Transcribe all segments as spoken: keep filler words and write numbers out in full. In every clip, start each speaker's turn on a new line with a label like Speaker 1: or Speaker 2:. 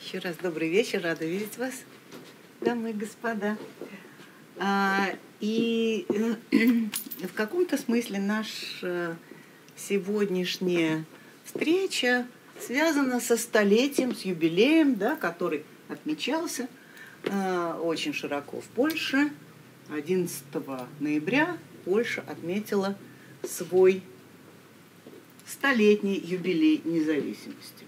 Speaker 1: Еще раз добрый вечер, рада видеть вас, дамы и господа. А, и в каком-то смысле наша сегодняшняя встреча связана со столетием, с юбилеем, да, который отмечался а, очень широко в Польше. одиннадцатого ноября Польша отметила свой столетний юбилей независимости.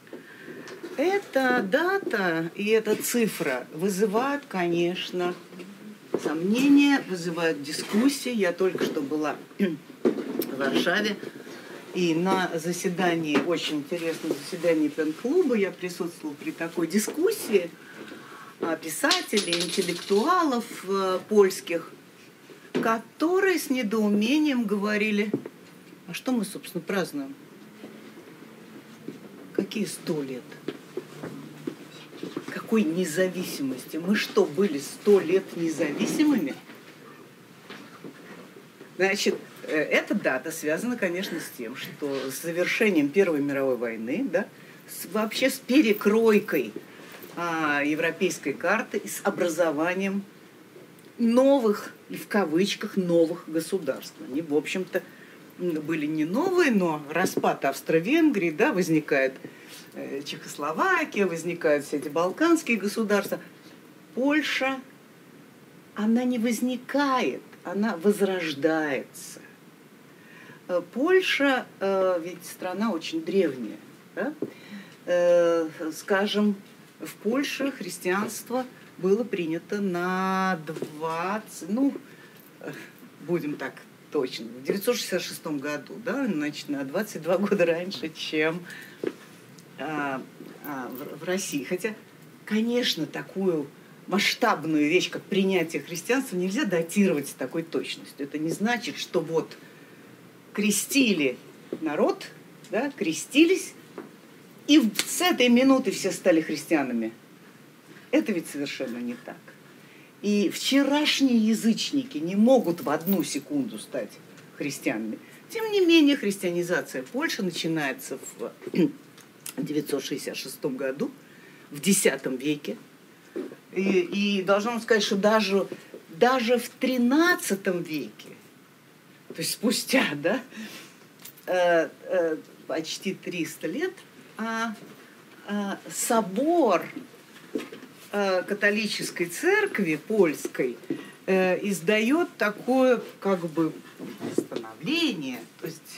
Speaker 1: Эта дата и эта цифра вызывают, конечно, сомнения, вызывают дискуссии. Я только что была в Варшаве, и на заседании, очень интересном заседании пен-клуба, я присутствовала при такой дискуссии писателей, интеллектуалов польских, которые с недоумением говорили: а что мы, собственно, празднуем? Какие сто лет? Какой независимости? Мы что, были сто лет независимыми? Значит, эта дата связана, конечно, с тем, что с завершением Первой мировой войны, да, с, вообще с перекройкой а, европейской карты и с образованием новых, и в кавычках, новых государств. Они, в общем-то, были не новые, но распад Австро-Венгрии, да, возникает э, Чехословакия, возникают все эти балканские государства. Польша, она не возникает, она возрождается. Э, Польша, э, ведь страна очень древняя, да? э, скажем, в Польше христианство было принято на двадцать, ну, будем так точно, в девятьсот шестьдесят шестом году, да, значит, на двадцать два года раньше, чем а, а, в, в России. Хотя, конечно, такую масштабную вещь, как принятие христианства, нельзя датировать с такой точностью. Это не значит, что вот крестили народ, да, крестились, и с этой минуты все стали христианами. Это ведь совершенно не так. И вчерашние язычники не могут в одну секунду стать христианами. Тем не менее, христианизация Польши начинается в девятьсот шестьдесят шестом году, в десятом веке. И, и должна вам сказать, что даже, даже в тринадцатом веке, то есть спустя, да, э, э, почти триста лет, а, а, собор католической церкви польской э, издает такое как бы постановление, то есть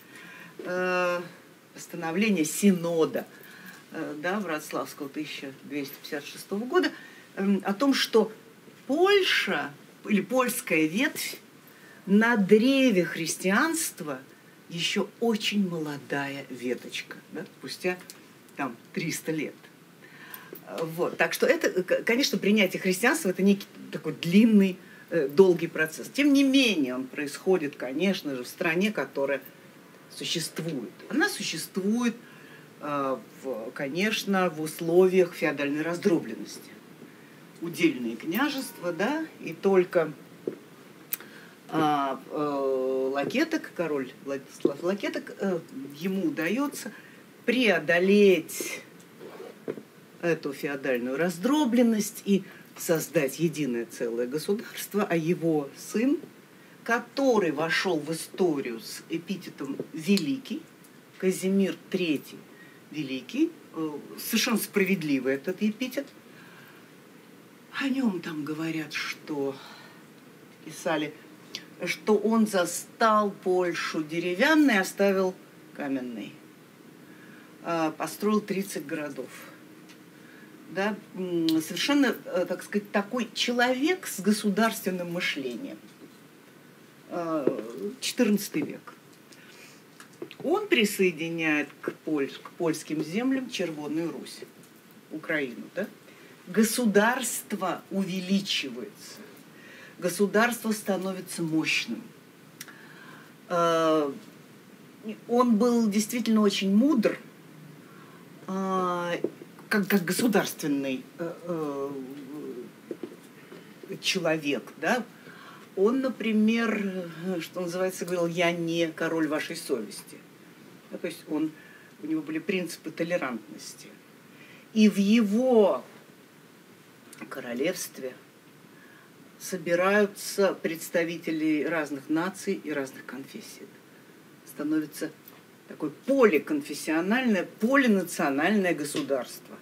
Speaker 1: э, постановление Синода э, да, Вроцлавского тысяча двести пятьдесят шестого года э, о том, что Польша или польская ветвь на древе христианства еще очень молодая веточка, да, спустя там триста лет. Вот. Так что это, конечно, принятие христианства – это некий такой длинный, долгий процесс. Тем не менее, он происходит, конечно же, в стране, которая существует. Она существует, конечно, в условиях феодальной раздробленности. Удельные княжества, да, и только Лакеток, король Владислав Лакеток, ему удается преодолеть эту феодальную раздробленность и создать единое целое государство, а его сын, который вошел в историю с эпитетом «Великий», Казимир третий Великий, совершенно справедливый этот эпитет, о нем там говорят, что писали, что он застал Польшу деревянной, оставил каменной, построил тридцать городов. Да, совершенно, так сказать, такой человек с государственным мышлением. четырнадцатый век. Он присоединяет к, поль, к польским землям Червонную Русь, Украину. Да? Государство увеличивается. Государство становится мощным. Он был действительно очень мудр, Как, как государственный э, э, человек, да, он, например, что называется, говорил: я не король вашей совести. Да, то есть он, у него были принципы толерантности. И в его королевстве собираются представители разных наций и разных конфессий. Становится такое полеконфессиональное, поленациональное государство.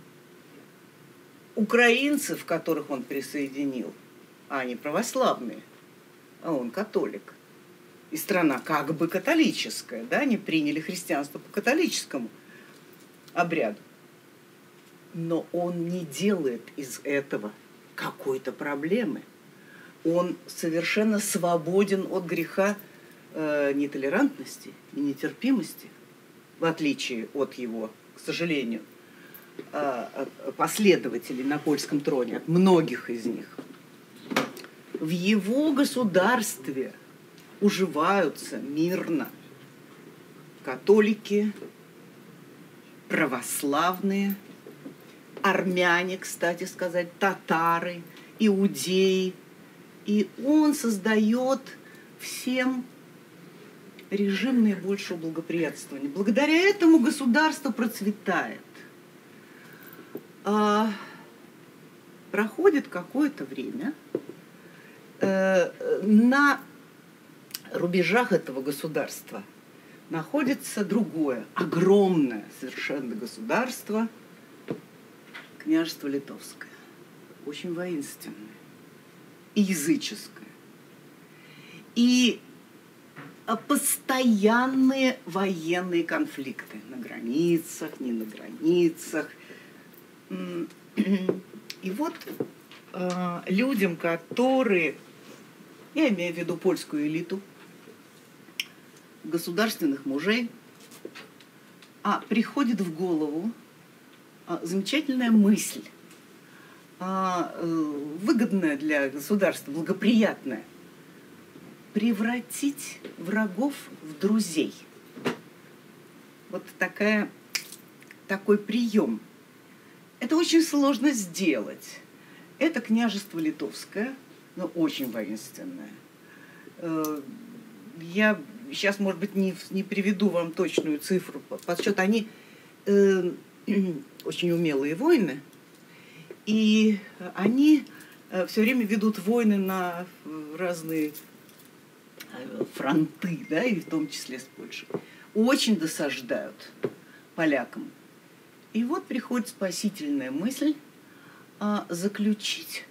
Speaker 1: Украинцев, которых он присоединил, а они православные, а он католик. И страна как бы католическая, да, они приняли христианство по католическому обряду. Но он не делает из этого какой-то проблемы. Он совершенно свободен от греха э, нетолерантности и нетерпимости, в отличие от его, к сожалению, э, последователей на польском троне, от многих из них. В его государстве уживаются мирно католики, православные, армяне, кстати сказать, татары, иудеи. И он создает всем режим наибольшего благоприятствования. Благодаря этому государство процветает. А, проходит какое-то время. Э, на рубежах этого государства находится другое, огромное совершенно государство, княжество Литовское, очень воинственное и языческое. И постоянные военные конфликты на границах, не на границах. И вот э, людям, которые, я имею в виду польскую элиту, государственных мужей, а, приходит в голову а, замечательная мысль, а, выгодная для государства, благоприятная, превратить врагов в друзей. Вот такая, такой прием. Это очень сложно сделать. Это княжество Литовское, но очень воинственное. Я сейчас, может быть, не, не приведу вам точную цифру подсчет. Они э, очень умелые воины, и они э, все время ведут войны на разные фронты, да, и в том числе с Польшей. Очень досаждают полякам. И вот приходит спасительная мысль а, заключить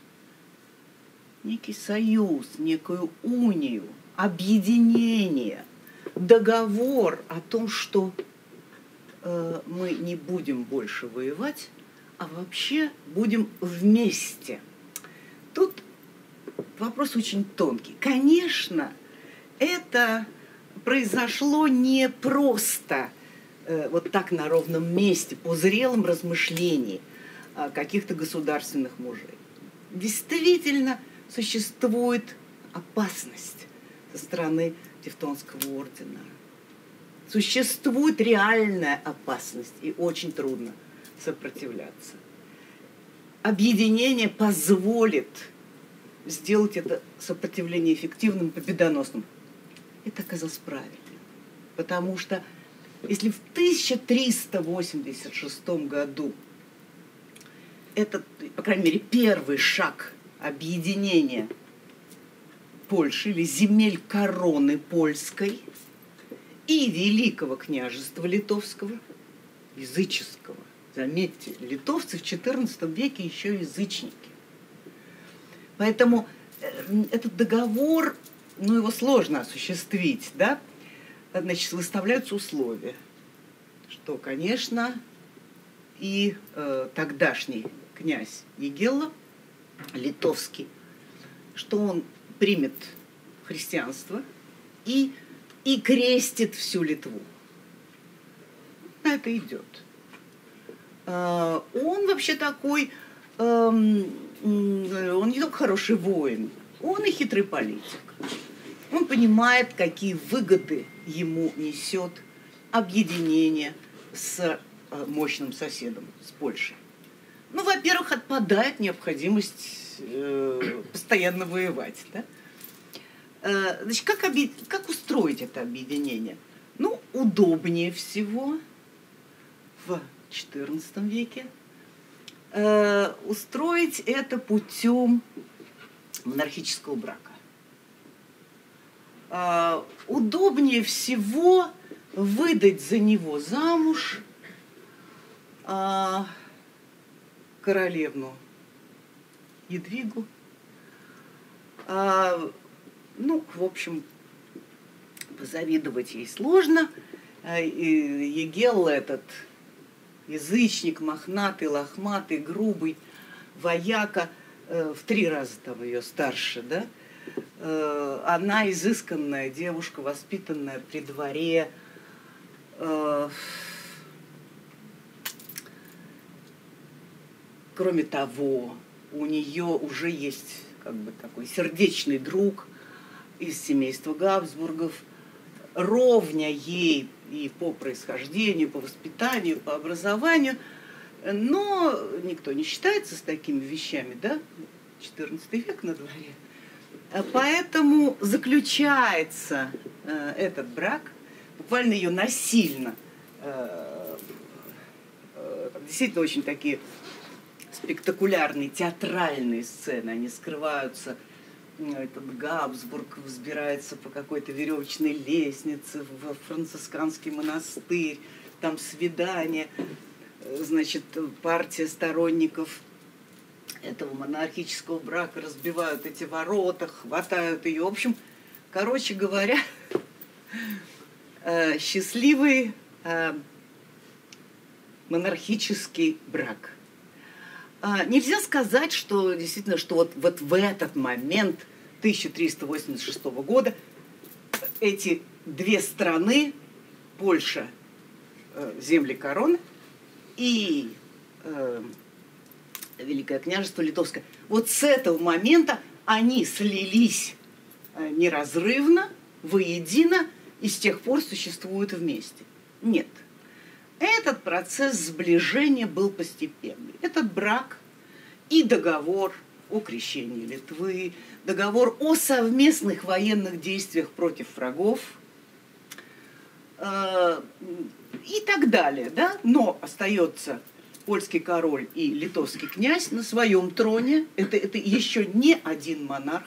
Speaker 1: некий союз, некую унию, объединение, договор о том, что э, мы не будем больше воевать, а вообще будем вместе. Тут вопрос очень тонкий. Конечно, это произошло не просто э, вот так на ровном месте, по зрелым размышлениям э, каких-то государственных мужей. Действительно существует опасность со стороны Тевтонского ордена. Существует реальная опасность, и очень трудно сопротивляться. Объединение позволит сделать это сопротивление эффективным, победоносным. Это оказалось правильно. Потому что если в тысяча триста восемьдесят шестом году этот, по крайней мере, первый шаг объединения Польши или земель короны польской и Великого княжества Литовского, языческого. Заметьте, литовцы в четырнадцатом веке еще язычники. Поэтому этот договор, ну, его сложно осуществить, да? Значит, выставляются условия, что, конечно, и э, тогдашний князь Егелла, литовский, что он примет христианство и, и крестит всю Литву. Это идет. Он вообще такой, он не только хороший воин, он и хитрый политик. Он понимает, какие выгоды ему несет объединение с мощным соседом, с Польшей. Ну, во-первых, отпадает необходимость э, постоянно воевать. Да? Э, значит, как, объ... как устроить это объединение? Ну, удобнее всего в четырнадцатом веке э, устроить это путем монархического брака. Э, удобнее всего выдать за него замуж э, королевну Едвигу. Э, ну, в общем, позавидовать ей сложно. Егелла этот язычник, мохнатый, лохматый, грубый, вояка, в три раза там ее старше, да? Она изысканная девушка, воспитанная при дворе. Кроме того, у нее уже есть как бы такой сердечный друг из семейства Габсбургов, ровня ей и по происхождению, по воспитанию, по образованию, но никто не считается с такими вещами, да? четырнадцатый век на дворе. Поэтому заключается э, этот брак, буквально ее насильно, э, э, действительно очень такие спектакулярные, театральные сцены, они скрываются. Этот Габсбург взбирается по какой-то веревочной лестнице в францисканский монастырь, там свидание, значит, партия сторонников этого монархического брака разбивают эти ворота, хватают ее. В общем, короче говоря, счастливый монархический брак. Нельзя сказать, что действительно, что вот, вот в этот момент тысяча триста восемьдесят шестого года эти две страны, Польша, земли короны, и э, Великое княжество Литовское, вот с этого момента они слились неразрывно, воедино, и с тех пор существуют вместе. Нет. Этот процесс сближения был постепенный. Этот брак и договор о крещении Литвы, договор о совместных военных действиях против врагов э, и так далее. Да? Но остается польский король и литовский князь на своем троне. Это, это еще не один монарх,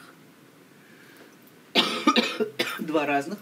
Speaker 1: два разных.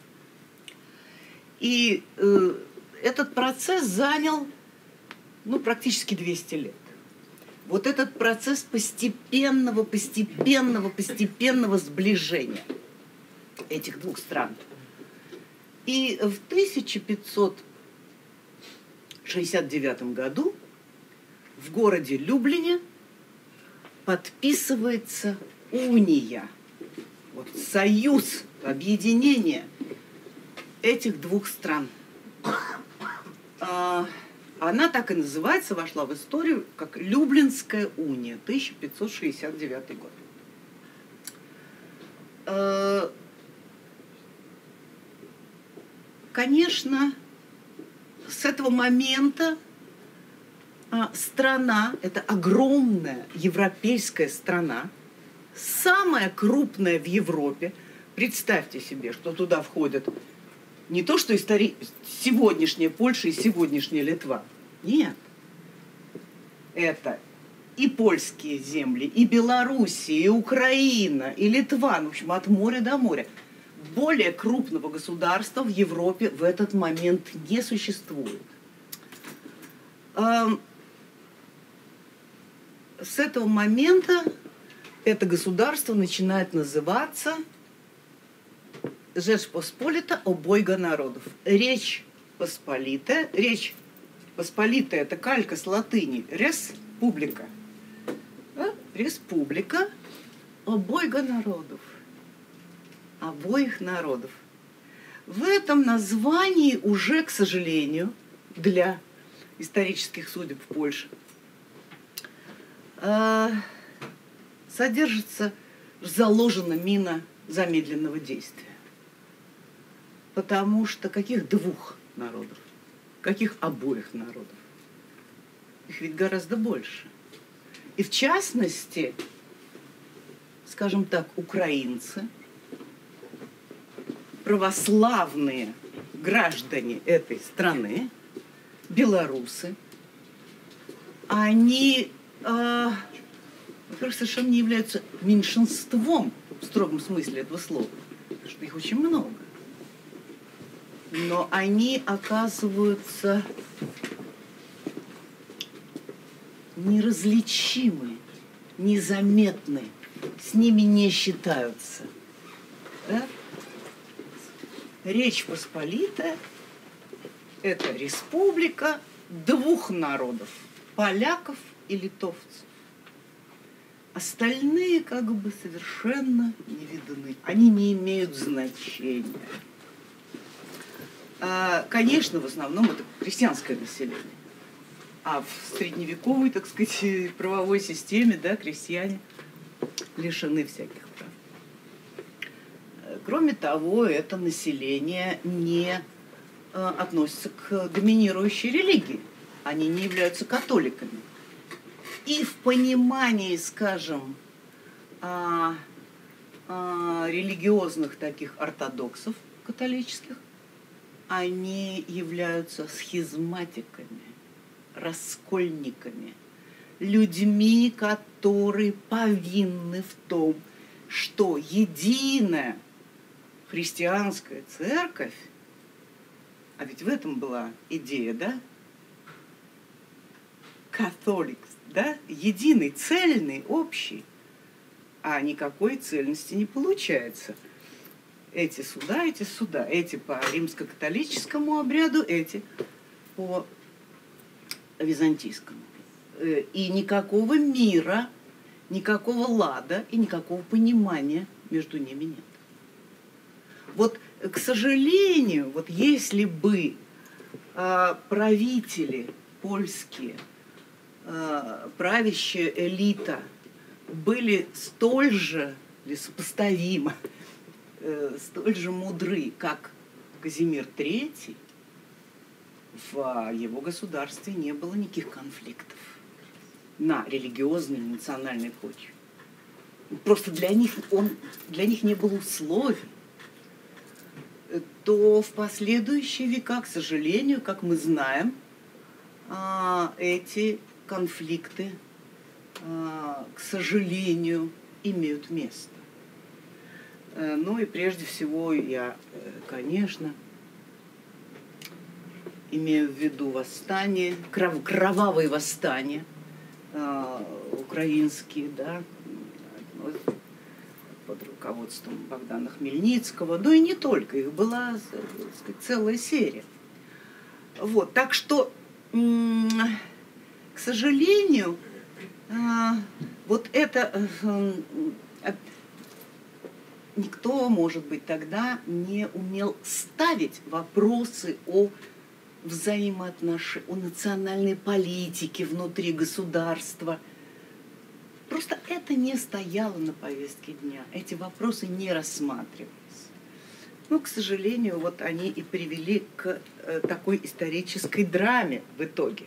Speaker 1: И э, этот процесс занял ну, практически двести лет. Вот этот процесс постепенного, постепенного, постепенного сближения этих двух стран. И в тысяча пятьсот шестьдесят девятом году в городе Люблине подписывается уния, вот союз, объединение этих двух стран. Она так и называется, вошла в историю, как Люблинская уния, тысяча пятьсот шестьдесят девятый год. Конечно, с этого момента страна, это огромная европейская страна, самая крупная в Европе. Представьте себе, что туда входят не то, что истори... сегодняшняя Польша и сегодняшняя Литва. Нет. Это и польские земли, и Белоруссия, и Украина, и Литва. В общем, от моря до моря. Более крупного государства в Европе в этот момент не существует. С этого момента это государство начинает называться Rzecz Pospolita обойга народов. Речь Посполитая. Речь Посполитая – это калька с латыни. Республика. Да? Республика обойга народов. Обоих народов. В этом названии уже, к сожалению, для исторических судеб в Польше содержится, заложена мина замедленного действия. Потому что каких двух народов? Каких обоих народов? Их ведь гораздо больше. И в частности, скажем так, украинцы, православные граждане этой страны, белорусы, они, э, во-первых, совершенно не являются меньшинством в строгом смысле этого слова, потому что их очень много. Но они оказываются неразличимы, незаметны, с ними не считаются. Да? Речь Посполитая – это республика двух народов – поляков и литовцев. Остальные как бы совершенно не видны. Они не имеют значения. Конечно, в основном это крестьянское население. А в средневековой, так сказать, правовой системе, да, крестьяне лишены всяких прав. Кроме того, это население не относится к доминирующей религии. Они не являются католиками. И в понимании, скажем, а, а, религиозных таких ортодоксов католических, они являются схизматиками, раскольниками, людьми, которые повинны в том, что единая христианская церковь, а ведь в этом была идея, да? Католик, да? Единый, цельный, общий, а никакой цельности не получается. Эти суда, эти суда, эти по римско-католическому обряду, эти по византийскому. И никакого мира, никакого лада и никакого понимания между ними нет. Вот, к сожалению, вот если бы э, правители польские, э, правящая элита были столь же или сопоставимо, э, столь же мудры, как Казимир третий, в его государстве не было никаких конфликтов на религиозной, национальной почве. Просто для них, он, для них не было условий. То в последующие века, к сожалению, как мы знаем, эти конфликты, к сожалению, имеют место. Ну и прежде всего я, конечно, имею в виду восстание, кров, кровавые восстания э, украинские, да, под руководством Богдана Хмельницкого, но и не только, их была, так сказать, целая серия. Вот, так что, э, к сожалению, э, вот это э, э, никто, может быть, тогда не умел ставить вопросы о взаимоотношения, о национальной политике внутри государства. Просто это не стояло на повестке дня. Эти вопросы не рассматривались. Ну, к сожалению, вот они и привели к э, такой исторической драме в итоге.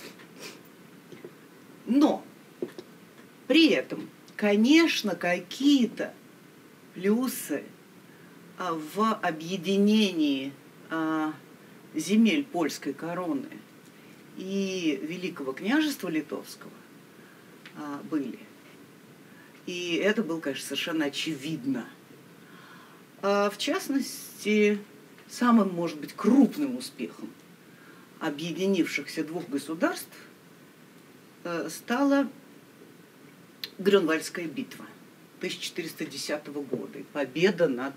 Speaker 1: Но при этом, конечно, какие-то плюсы а, в объединении а, земель польской короны и Великого княжества Литовского а, были. И это было, конечно, совершенно очевидно. А, в частности, самым, может быть, крупным успехом объединившихся двух государств а, стала Грюнвальдская битва тысяча четыреста десятого года и победа над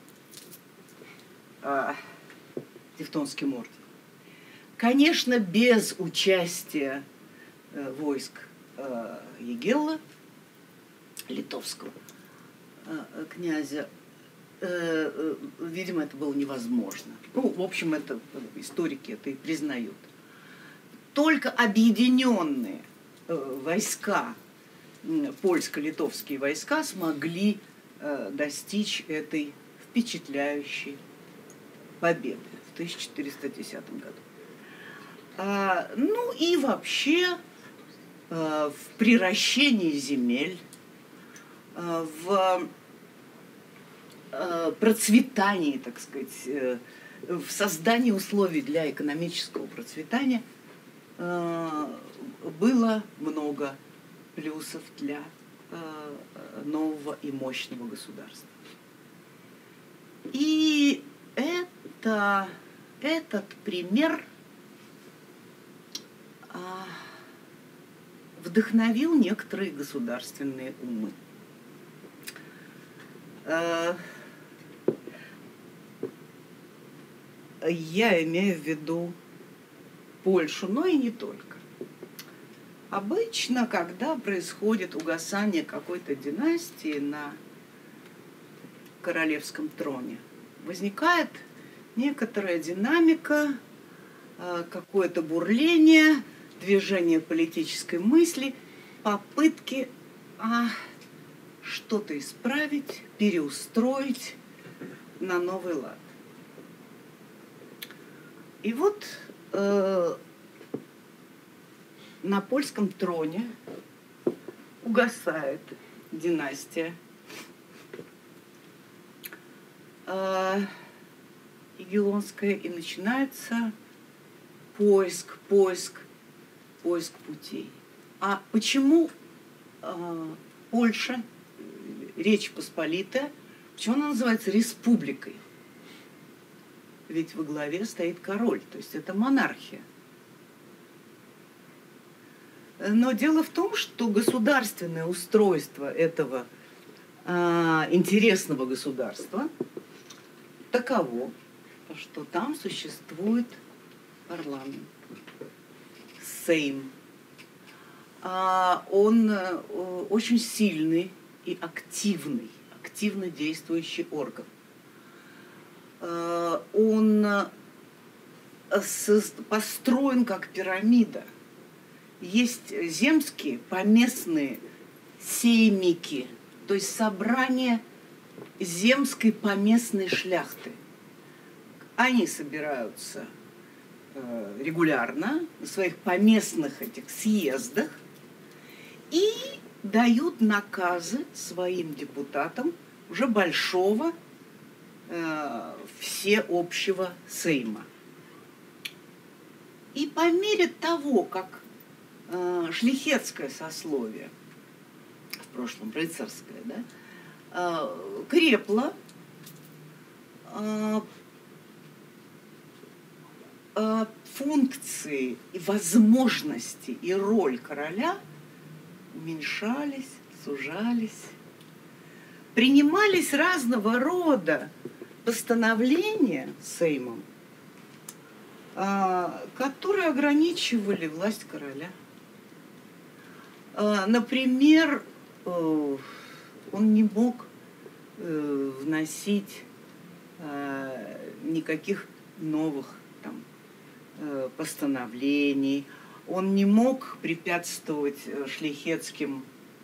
Speaker 1: а, Тевтонским орденом. Конечно, без участия э, войск э, Егелла, литовского э, князя, э, э, видимо, это было невозможно. Ну, в общем, это историки это и признают. Только объединенные э, войска, э, польско-литовские войска смогли э, достичь этой впечатляющей победы в тысяча четыреста десятом году. А, ну и вообще а, в приращении земель, а, в а, процветании, так сказать, в создании условий для экономического процветания а, было много плюсов для э, нового и мощного государства. И это, этот пример э, вдохновил некоторые государственные умы. Э, я имею в виду Польшу, но и не только. Обычно, когда происходит угасание какой-то династии на королевском троне, возникает некоторая динамика, какое-то бурление, движение политической мысли, попытки а, что-то исправить, переустроить на новый лад. И вот э, на польском троне угасает династия э, Ягеллонская, и начинается поиск, поиск, поиск путей. А почему э, Польша, Речь Посполитая, почему она называется республикой? Ведь во главе стоит король, то есть это монархия. Но дело в том, что государственное устройство этого а, интересного государства таково, что там существует парламент, сейм. А, он а, очень сильный и активный, активно действующий орган. Он построен как пирамида. Есть земские, поместные сеймики, то есть собрание земской поместной шляхты. Они собираются регулярно на своих поместных этих съездах и дают наказы своим депутатам уже большого всеобщего сейма. И по мере того, как э, шляхетское сословие, в прошлом рыцарское, да, э, крепло, э, э, функции и возможности и роль короля уменьшались, сужались, принимались разного рода постановления сеймом, которые ограничивали власть короля. Например, он не мог вносить никаких новых там постановлений, он не мог препятствовать шляхетским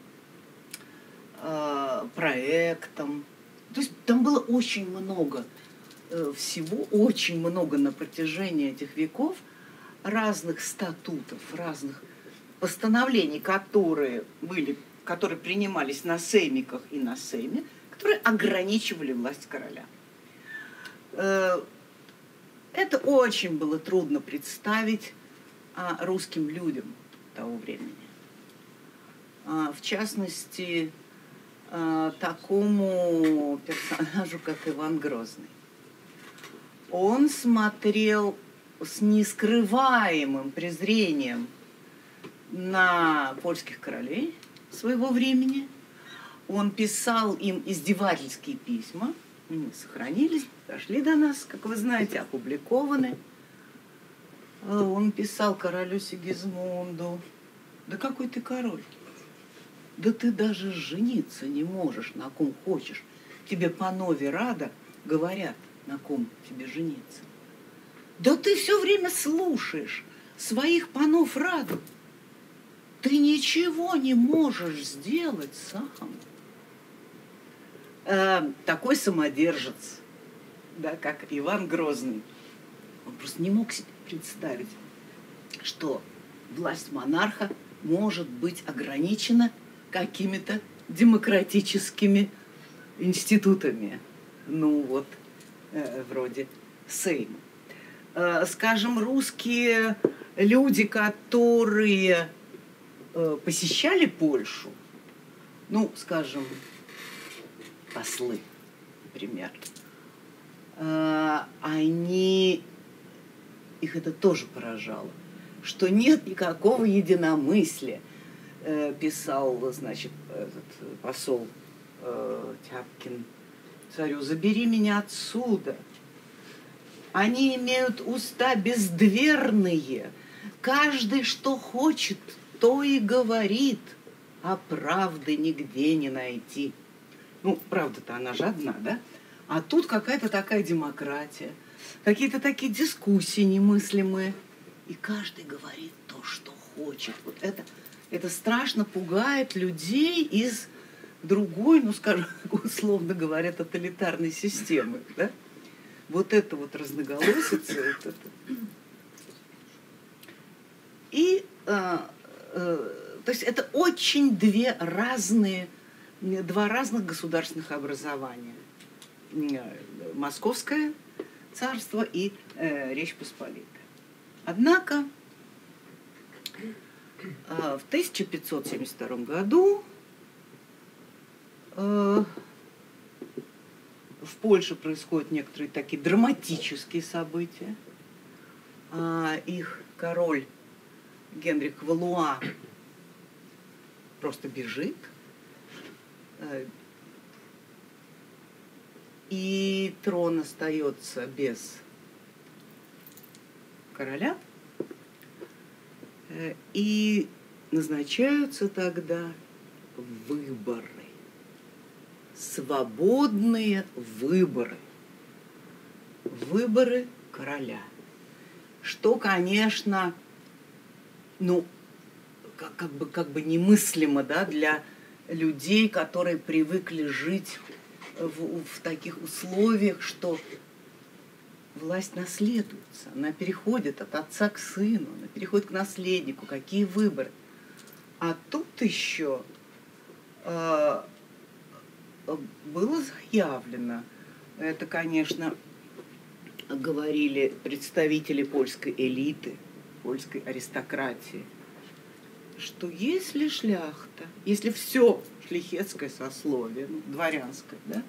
Speaker 1: проектам. То есть там было очень много всего, очень много на протяжении этих веков разных статутов, разных постановлений, которые были, которые принимались на сеймиках и на сейме, которые ограничивали власть короля. Это очень было трудно представить русским людям того времени. В частности, такому персонажу, как Иван Грозный. Он смотрел с нескрываемым презрением на польских королей своего времени. Он писал им издевательские письма. Они сохранились, дошли до нас, как вы знаете, опубликованы. Он писал королю Сигизмунду: «Да какой ты король? Да ты даже жениться не можешь, на ком хочешь. Тебе панове рада говорят, на ком тебе жениться. Да ты все время слушаешь своих панов раду. Ты ничего не можешь сделать сам». Э, такой самодержец, да, как Иван Грозный, он просто не мог себе представить, что власть монарха может быть ограничена какими-то демократическими институтами, ну вот, э, вроде сейма. Э, скажем, русские люди, которые э, посещали Польшу, ну, скажем, послы, например, э, они, их это тоже поражало, что нет никакого единомыслия, э, писал, значит, этот посол э, Тяпкин царю: забери меня отсюда. Они имеют уста бездверные, каждый, что хочет, то и говорит, а правды нигде не найти. Ну, правда-то она же одна, да? А тут какая-то такая демократия, какие-то такие дискуссии немыслимые, и каждый говорит то, что хочет. Вот это, это страшно пугает людей из другой, ну, скажем, условно говоря, тоталитарной системы, да? Вот это вот разноголосица, вот это. И, э, э, то есть это очень две разные, два разных государственных образования. Московское царство и э, Речь Посполитая. Однако э, в тысяча пятьсот семьдесят втором году э, в Польше происходят некоторые такие драматические события. А их король Генрих Валуа просто бежит. И трон остается без короля. И назначаются тогда выборы. Свободные выборы. Выборы короля. Что, конечно, ну, как, как, бы, как бы немыслимо, да, для людей, которые привыкли жить в, в таких условиях, что власть наследуется, она переходит от отца к сыну, она переходит к наследнику. Какие выборы? А тут еще э, было заявлено, это, конечно, говорили представители польской элиты, польской аристократии, что если шляхта, если все шляхетское сословие, ну, дворянское, да,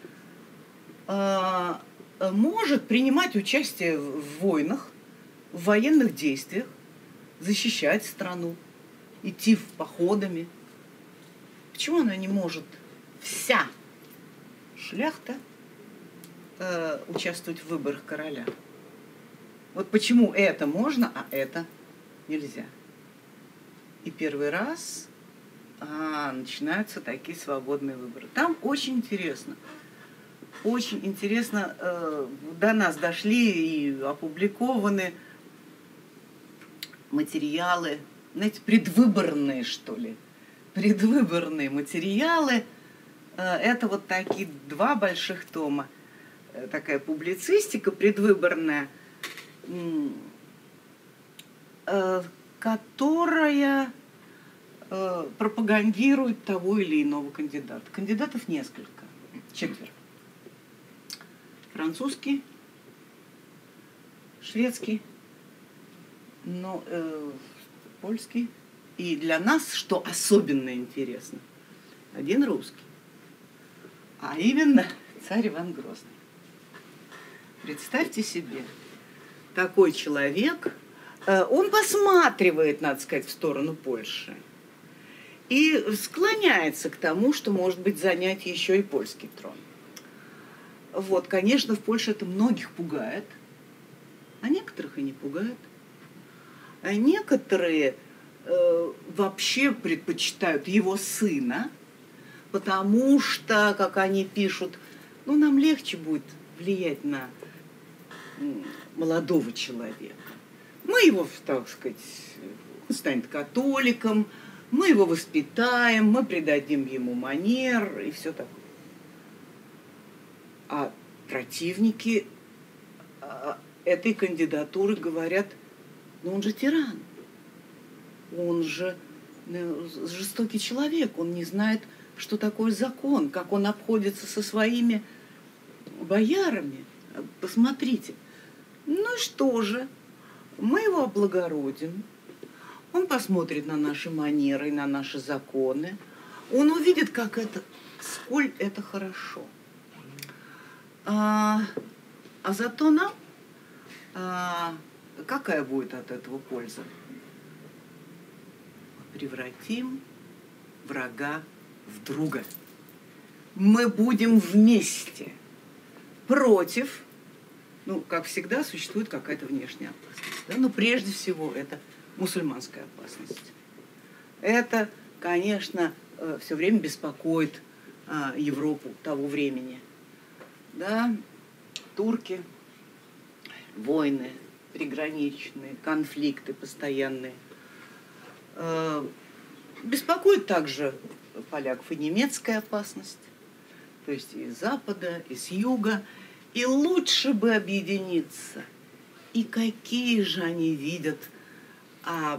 Speaker 1: а, может принимать участие в войнах, в военных действиях, защищать страну, идти в походами, почему она не может, вся шляхта, э, участвовать в выборах короля? Вот почему это можно, а это нельзя? И первый раз а, начинаются такие свободные выборы. Там очень интересно. Очень интересно. Э, до нас дошли и опубликованы материалы, знаете, предвыборные, что ли. Предвыборные материалы. Э, это вот такие два больших тома. Э, такая публицистика предвыборная, э, которая э, пропагандирует того или иного кандидата. Кандидатов несколько, четверо. Французский, шведский, но, э, польский. И для нас, что особенно интересно, один русский, а именно царь Иван Грозный. Представьте себе, такой человек, он посматривает, надо сказать, в сторону Польши и склоняется к тому, что, может быть, занять еще и польский трон. Вот, конечно, в Польше это многих пугает, а некоторых и не пугает. А некоторые э, вообще предпочитают его сына, потому что, как они пишут, ну, нам легче будет влиять на молодого человека. Мы его, так сказать, он станет католиком, мы его воспитаем, мы придадим ему манер и все такое. А противники этой кандидатуры говорят, ну он же тиран, он же жестокий человек, он не знает, что такое закон, как он обходится со своими боярами. Посмотрите. Ну и что же? Мы его облагородим, Он посмотрит на наши манеры, на наши законы. Он увидит, как это, сколь это хорошо. А, а зато нам а, какая будет от этого польза? Превратим врага в друга. Мы будем вместе против, ну, как всегда, существует какая-то внешняя опасность. Да? Но прежде всего это мусульманская опасность. Это, конечно, все время беспокоит а, Европу того времени. Да? Турки, войны приграничные, конфликты постоянные. А, беспокоит также поляков и немецкая опасность. То есть и с запада, и с юга. И лучше бы объединиться. И какие же они видят а,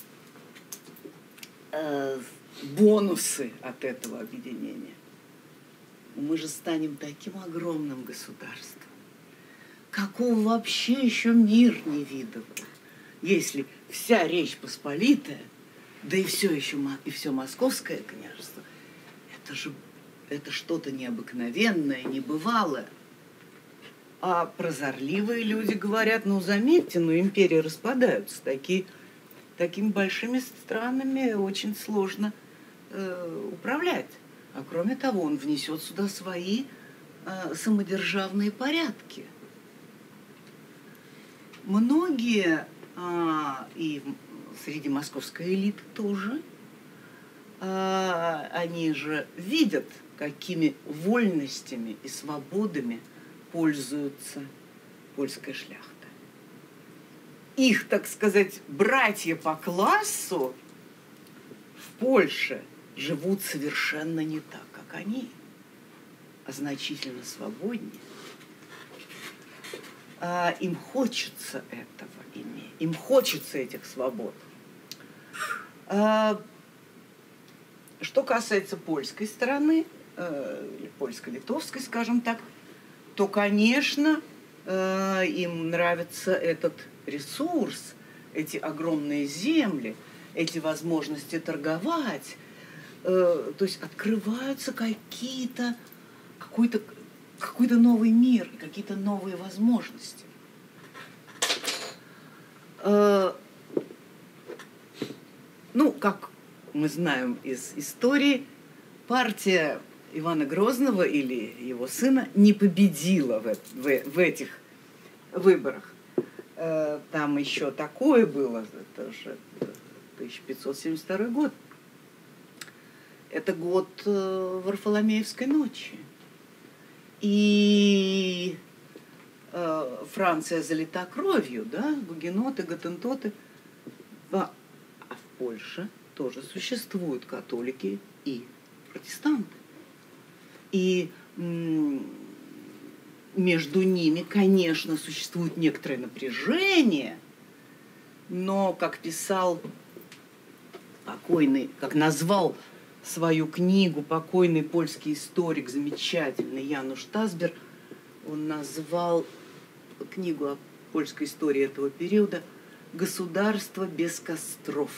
Speaker 1: а, бонусы от этого объединения. Мы же станем таким огромным государством, какого вообще еще мир не видывал. Если вся Речь Посполитая, да и все еще и все Московское княжество, это же это что-то необыкновенное, небывалое. А прозорливые люди говорят, ну, заметьте, ну, империи распадаются. Такие, такими большими странами очень сложно э, управлять. А кроме того, он внесет сюда свои э, самодержавные порядки. Многие, э, и среди московской элиты тоже, э, они же видят, какими вольностями и свободами пользуется польская шляхта. Их, так сказать, братья по классу в Польше живут совершенно не так, как они, а значительно свободнее. А им хочется этого иметь, им хочется этих свобод. А что касается польской стороны, или польско-литовской, скажем так, то, конечно, им нравится этот ресурс, эти огромные земли, эти возможности торговать. То есть открываются какие-то, какой-то, какой-то новый мир, какие-то новые возможности. Ну, как мы знаем из истории, партия Ивана Грозного или его сына не победила в, в, в этих выборах. Там еще такое было, это же тысяча пятьсот семьдесят второй год. Это год Варфоломеевской ночи. И Франция залита кровью, да, гугеноты, готентоты. А в Польше тоже существуют католики и протестанты. И между ними, конечно, существует некоторое напряжение, но, как писал покойный, как назвал свою книгу покойный польский историк, замечательный Януш Тазбер, он назвал книгу о польской истории этого периода «Государство без костров».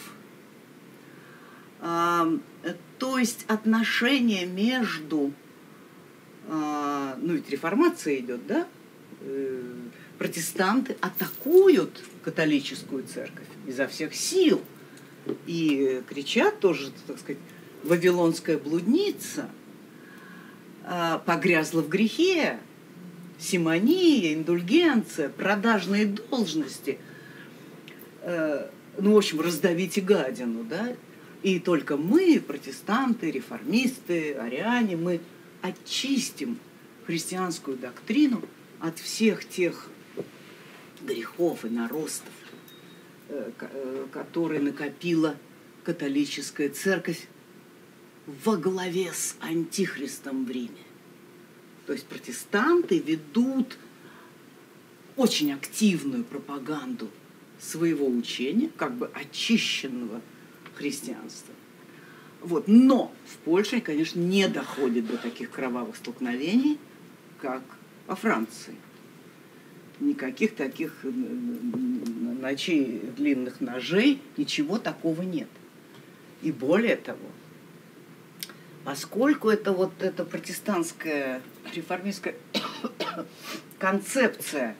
Speaker 1: А, то есть отношения между... Ну, ведь реформация идет, да? Протестанты атакуют католическую церковь изо всех сил. И кричат тоже, так сказать, вавилонская блудница погрязла в грехе, симония, индульгенция, продажные должности. Ну, в общем, раздавите гадину, да? И только мы, протестанты, реформисты, ариане, мы очистим христианскую доктрину от всех тех грехов и наростов, которые накопила католическая церковь во главе с антихристом в Риме. То есть протестанты ведут очень активную пропаганду своего учения, как бы очищенного христианства. Вот. Но в Польше, конечно, не доходит до таких кровавых столкновений, как во Франции. Никаких таких ночей длинных ножей, ничего такого нет. И более того, поскольку это вот эта протестантская реформистская концепция,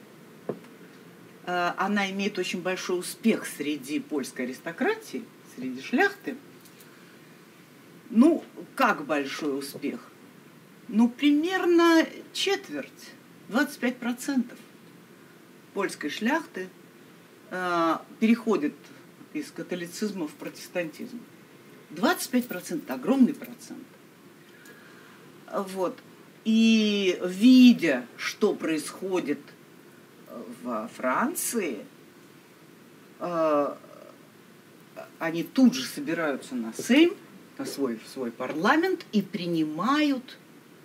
Speaker 1: она имеет очень большой успех среди польской аристократии, среди шляхты. Ну, как большой успех? Ну, примерно четверть, двадцать пять процентов польской шляхты э, переходит из католицизма в протестантизм. двадцать пять процентов – огромный процент. Вот. И видя, что происходит во Франции, э, они тут же собираются на Сейм, на свой, свой парламент и принимают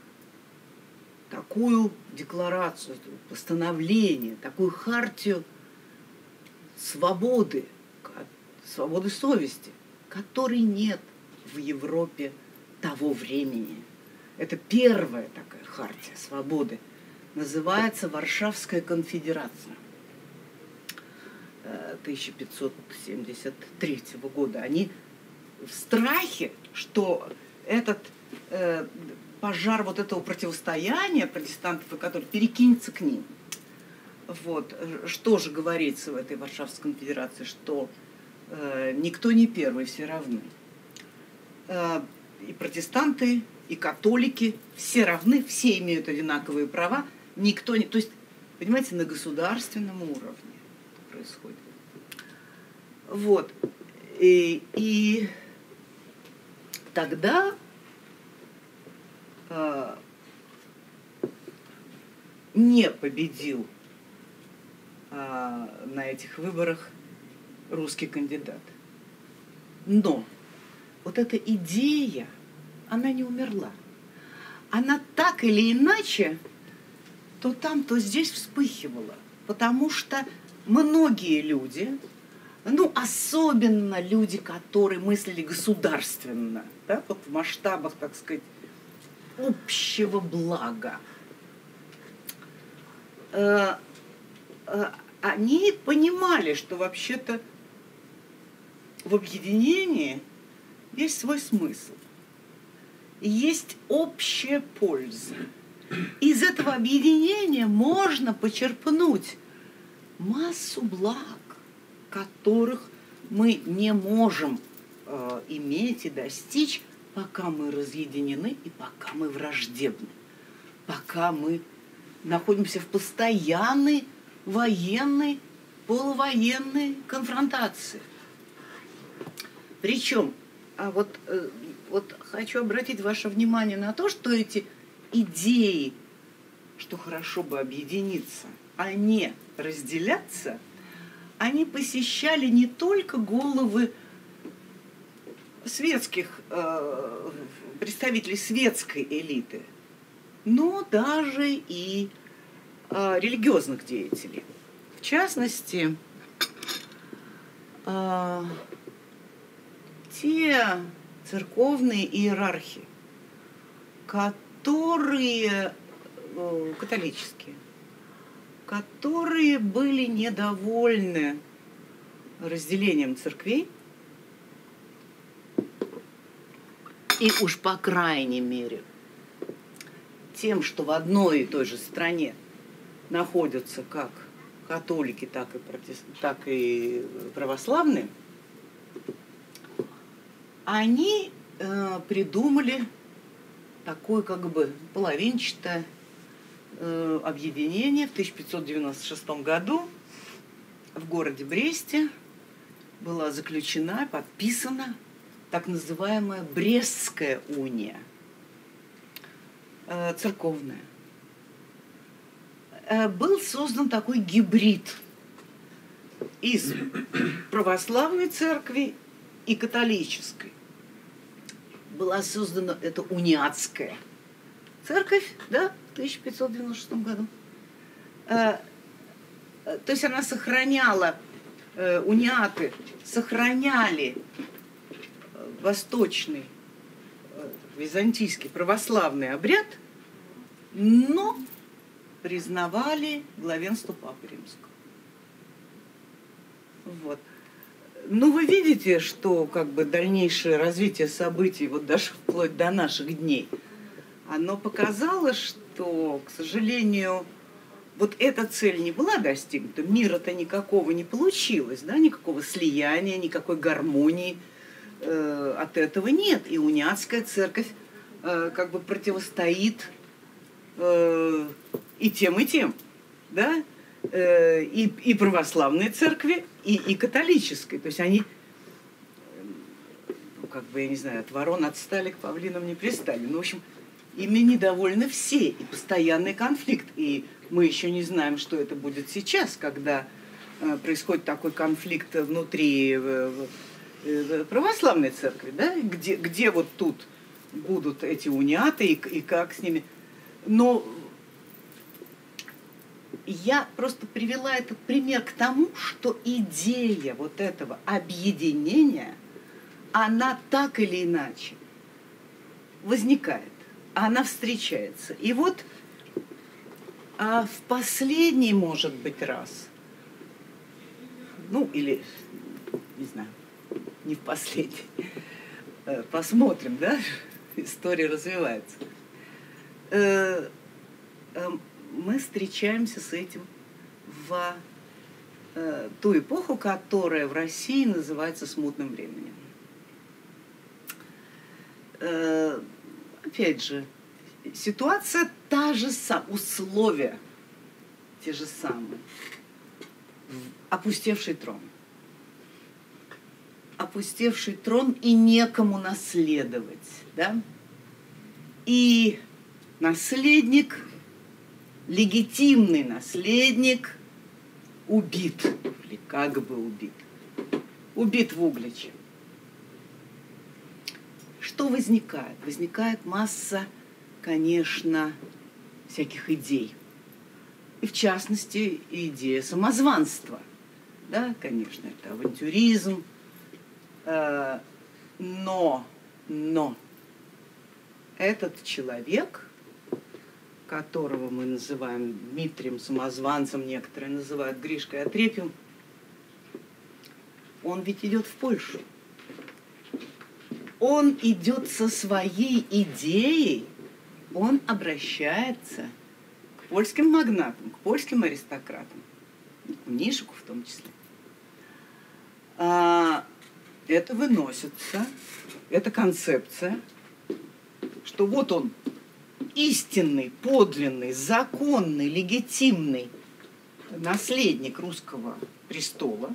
Speaker 1: такую декларацию, постановление, такую хартию свободы, свободы совести, которой нет в Европе того времени. Это первая такая хартия свободы. Называется Варшавская конфедерация тысяча пятьсот семьдесят третьего года. Они в страхе, что этот э, пожар вот этого противостояния протестантов и католиков перекинется к ним. Вот. Что же говорится в этой Варшавской конфедерации? Что э, никто не первый, все равны. Э, и протестанты, и католики все равны, все имеют одинаковые права. Никто не... То есть, понимаете, на государственном уровне это происходит. Вот. И, и тогда э, не победил э, на этих выборах русский кандидат. Но вот эта идея, она не умерла. Она так или иначе то там, то здесь вспыхивала. Потому что многие люди, ну, особенно люди, которые мыслили государственно, да, вот в масштабах, так сказать, общего блага, э, э, они понимали, что вообще-то в объединении есть свой смысл, есть общая польза. Из этого объединения можно почерпнуть массу благ, которых мы не можем э, иметь и достичь, пока мы разъединены и пока мы враждебны, пока мы находимся в постоянной военной, полувоенной конфронтации. Причем, а вот, э, вот хочу обратить ваше внимание на то, что эти идеи, что хорошо бы объединиться, а не разделяться, они посещали не только головы светских, э, представителей светской элиты, но даже и э, религиозных деятелей. В частности, э, те церковные иерархи, которые э, католические, которые были недовольны разделением церквей, и уж по крайней мере тем, что в одной и той же стране находятся как католики, так и, протест... так и православные, они э, придумали такое как бы половинчатое э, объединение в тысяча пятьсот девяносто шестом году в городе Бресте была заключена, подписана так называемая Брестская уния, э, церковная. Э, был создан такой гибрид из православной церкви и католической. Была создана эта униатская церковь, да, в тысяча пятьсот девяносто шестом году. Э, э, то есть она сохраняла, э, униаты сохраняли восточный, э, византийский православный обряд, но признавали главенство Папы Римского. Вот. Ну, вы видите, что как бы дальнейшее развитие событий, вот даже вплоть до наших дней, оно показало, что, к сожалению, вот эта цель не была достигнута, мира-то никакого не получилось, да, никакого слияния, никакой гармонии э, от этого нет. И униатская церковь э, как бы противостоит э, и тем, и тем, да, э, и, и православной церкви, и, и католической. То есть они, ну, как бы, я не знаю, от ворон отстали, к павлинам не пристали. Ну, в общем, ими недовольны все, и постоянный конфликт. И мы еще не знаем, что это будет сейчас, когда э, происходит такой конфликт внутри э, э, православной церкви, да, где, где вот тут будут эти униаты и, и как с ними. Но я просто привела этот пример к тому, что идея вот этого объединения, она так или иначе возникает, она встречается. И вот а в последний, может быть, раз, ну или, не знаю, не в последний, посмотрим, да, история развивается, мы встречаемся с этим в ту эпоху, которая в России называется смутным временем. Опять же, ситуация та же самая, условия те же самые. Опустевший трон. Опустевший трон и некому наследовать, да? И наследник, легитимный наследник убит, или как бы убит. Убит в Угличе. Что возникает? Возникает масса, конечно, всяких идей. И в частности, идея самозванства. Да, конечно, это авантюризм. Но, но этот человек, которого мы называем Дмитрием Самозванцем, некоторые называют Гришкой Отрепьевым, он ведь идет в Польшу. Он идет со своей идеей, он обращается к польским магнатам, к польским аристократам, к Мнишеку в том числе. А, это выносится, эта концепция, что вот он истинный, подлинный, законный, легитимный наследник русского престола,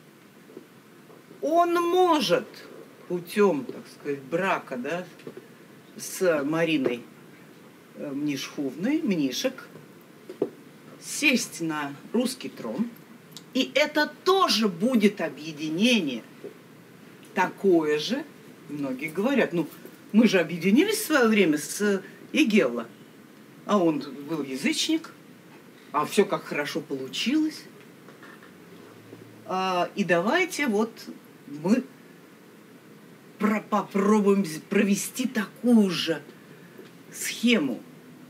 Speaker 1: он может путем, так сказать, брака, да, с Мариной Мнишховной, Мнишек, сесть на русский трон, и это тоже будет объединение такое же. Многие говорят, ну, мы же объединились в свое время с Егелло, а он был язычник, а все как хорошо получилось. И давайте вот мы попробуем провести такую же схему.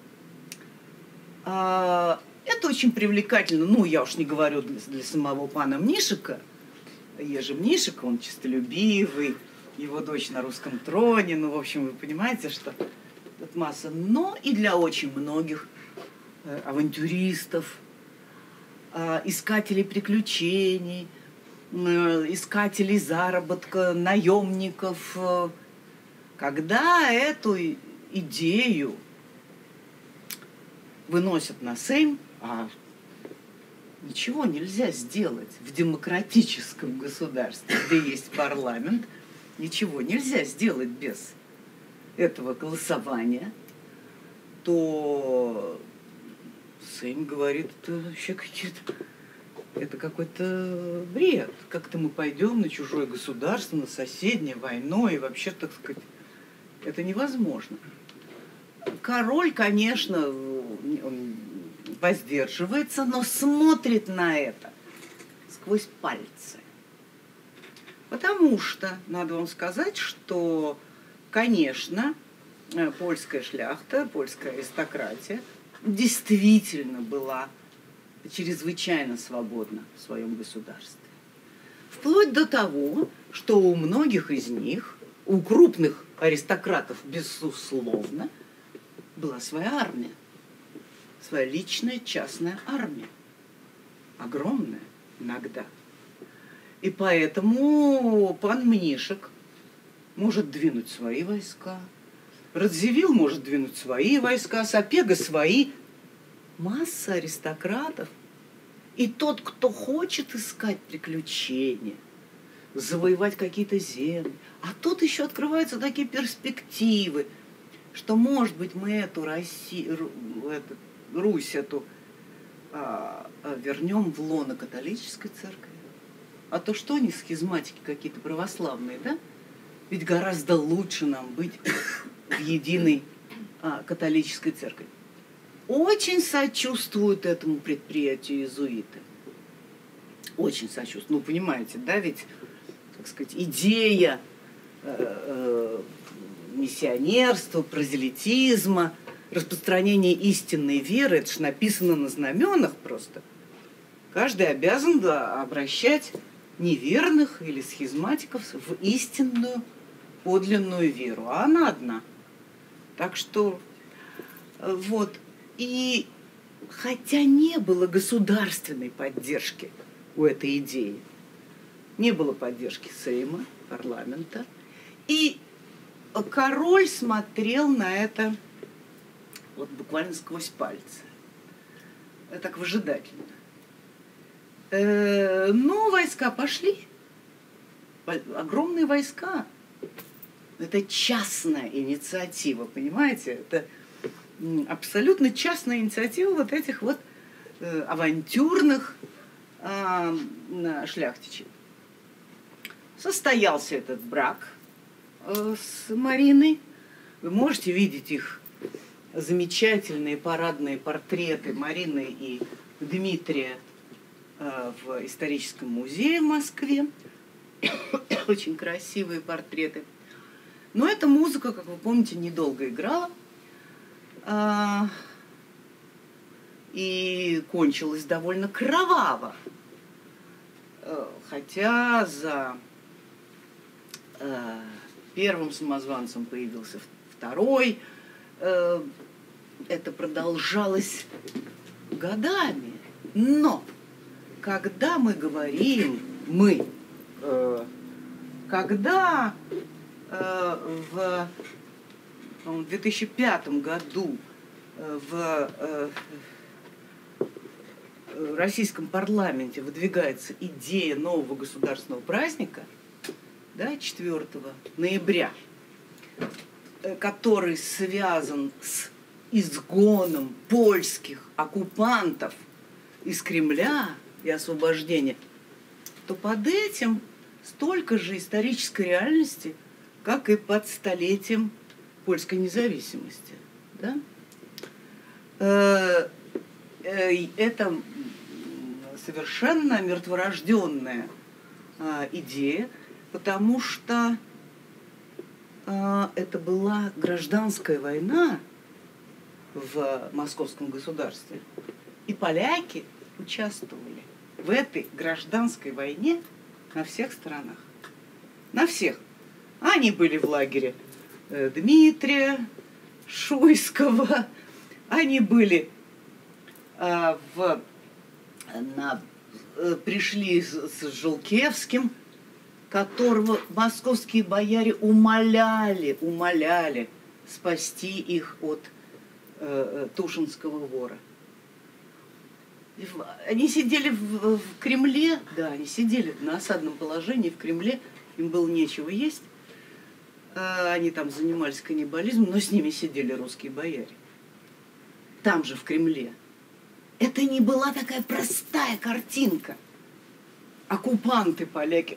Speaker 1: Это очень привлекательно. Ну, я уж не говорю для, для самого пана Мнишека. Ежи Мнишек, он честолюбивый, его дочь на русском троне. Ну, в общем, вы понимаете, что тут масса. Но и для очень многих авантюристов, искателей приключений, искателей заработка, наемников, когда эту идею выносят на Сейм, а ничего нельзя сделать в демократическом государстве, где есть парламент, ничего нельзя сделать без этого голосования, то Сейм говорит, это вообще какие-то... Это какой-то бред. Как-то мы пойдем на чужое государство, на соседнее, войной, и вообще, так сказать, это невозможно. Король, конечно, он воздерживается, но смотрит на это сквозь пальцы. Потому что, надо вам сказать, что, конечно, польская шляхта, польская аристократия действительно была чрезвычайно свободна в своем государстве. Вплоть до того, что у многих из них, у крупных аристократов, безусловно, была своя армия, своя личная частная армия, огромная иногда. И поэтому пан Мнишек может двинуть свои войска, Радзивилл может двинуть свои войска, Сапега свои. Масса аристократов. И тот, кто хочет искать приключения, завоевать какие-то земли, а тут еще открываются такие перспективы, что, может быть, мы эту Россию, эту, Русь эту а, вернем в лоно католической церкви. А то что они, схизматики какие-то православные, да? Ведь гораздо лучше нам быть в единой а, католической церкви. Очень сочувствуют этому предприятию иезуиты. Очень сочувствуют. Ну, понимаете, да, ведь, так сказать, идея э, э, миссионерства, прозелитизма, распространения истинной веры, это же написано на знаменах просто. Каждый обязан, да, обращать неверных или схизматиков в истинную, подлинную веру. А она одна. Так что, вот. И хотя не было государственной поддержки у этой идеи, не было поддержки Сейма, парламента, и король смотрел на это вот буквально сквозь пальцы, так выжидательно. Э, ну, войска пошли, огромные войска. Это частная инициатива, понимаете? Это абсолютно частная инициатива вот этих вот э, авантюрных э, шляхтичей. Состоялся этот брак э, с Мариной. Вы можете видеть их замечательные парадные портреты Марины и Дмитрия э, в историческом музее в Москве. Очень красивые портреты. Но эта музыка, как вы помните, недолго играла. А, и кончилась довольно кроваво. Хотя за э, первым самозванцем появился второй. Э, это продолжалось годами. Но когда мы говорим, мы, э, когда э, в в две тысячи пятом году в российском парламенте выдвигается идея нового государственного праздника, да, четвёртого ноября, который связан с изгоном польских оккупантов из Кремля и освобождения, то под этим столько же исторической реальности, как и под столетием польской независимости. Да? Это совершенно мертворожденная идея, потому что это была гражданская война в московском государстве. И поляки участвовали в этой гражданской войне на всех сторонах. На всех. Они были в лагере Дмитрия Шуйского, они были а, в, на, пришли с, с Жолкевским, которого московские бояре умоляли, умоляли спасти их от э, Тушинского вора. Они сидели в, в Кремле, да, они сидели на осадном положении в Кремле, им было нечего есть. Они там занимались каннибализмом, но с ними сидели русские бояре. Там же, в Кремле. Это не была такая простая картинка. Оккупанты поляки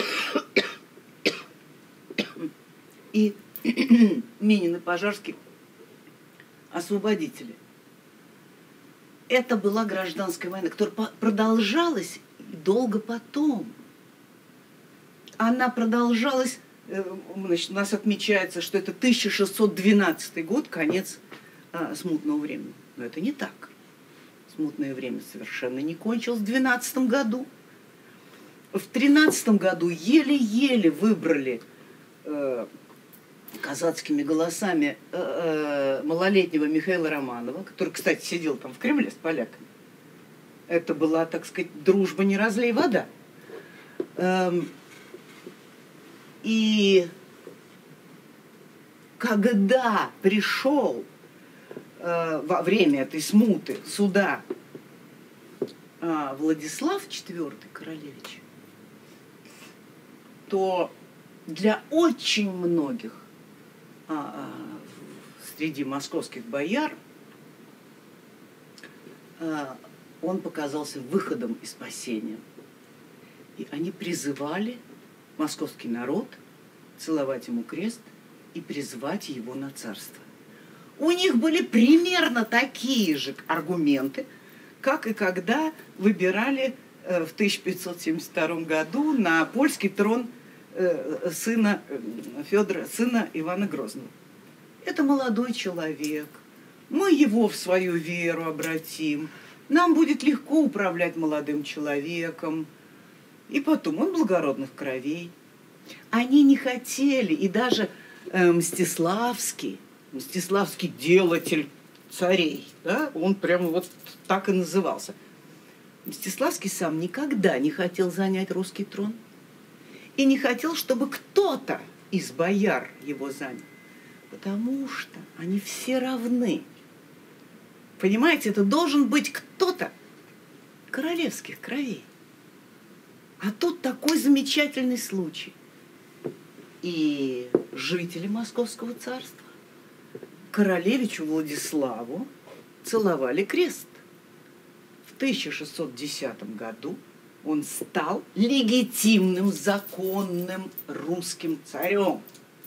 Speaker 1: и Минин и Пожарский освободители. Это была гражданская война, которая продолжалась долго потом. Она продолжалась. Значит, у нас отмечается, что это тысяча шестьсот двенадцатый год, конец а, смутного времени. Но это не так. Смутное время совершенно не кончилось в двенадцатом году. В тринадцатом году еле-еле выбрали э, казацкими голосами э, э, малолетнего Михаила Романова, который, кстати, сидел там в Кремле с поляками. Это была, так сказать, дружба не разлей вода. Эм, и когда пришел э, во время этой смуты суда э, Владислав четвёртый королевич, то для очень многих а, а, среди московских бояр а, он показался выходом и спасением. И они призывали московский народ целовать ему крест и призвать его на царство. У них были примерно такие же аргументы, как и когда выбирали в тысяча пятьсот семьдесят втором году на польский трон сына Федора, сына Ивана Грозного. Это молодой человек. Мы его в свою веру обратим. Нам будет легко управлять молодым человеком. И потом, он благородных кровей. Они не хотели, и даже э, Мстиславский, Мстиславский делатель царей, да, он прямо вот так и назывался. Мстиславский сам никогда не хотел занять русский трон. И не хотел, чтобы кто-то из бояр его занял. Потому что они все равны. Понимаете, это должен быть кто-то королевских кровей. А тут такой замечательный случай. И жители Московского царства королевичу Владиславу целовали крест. В тысяча шестьсот десятом году он стал легитимным, законным русским царем.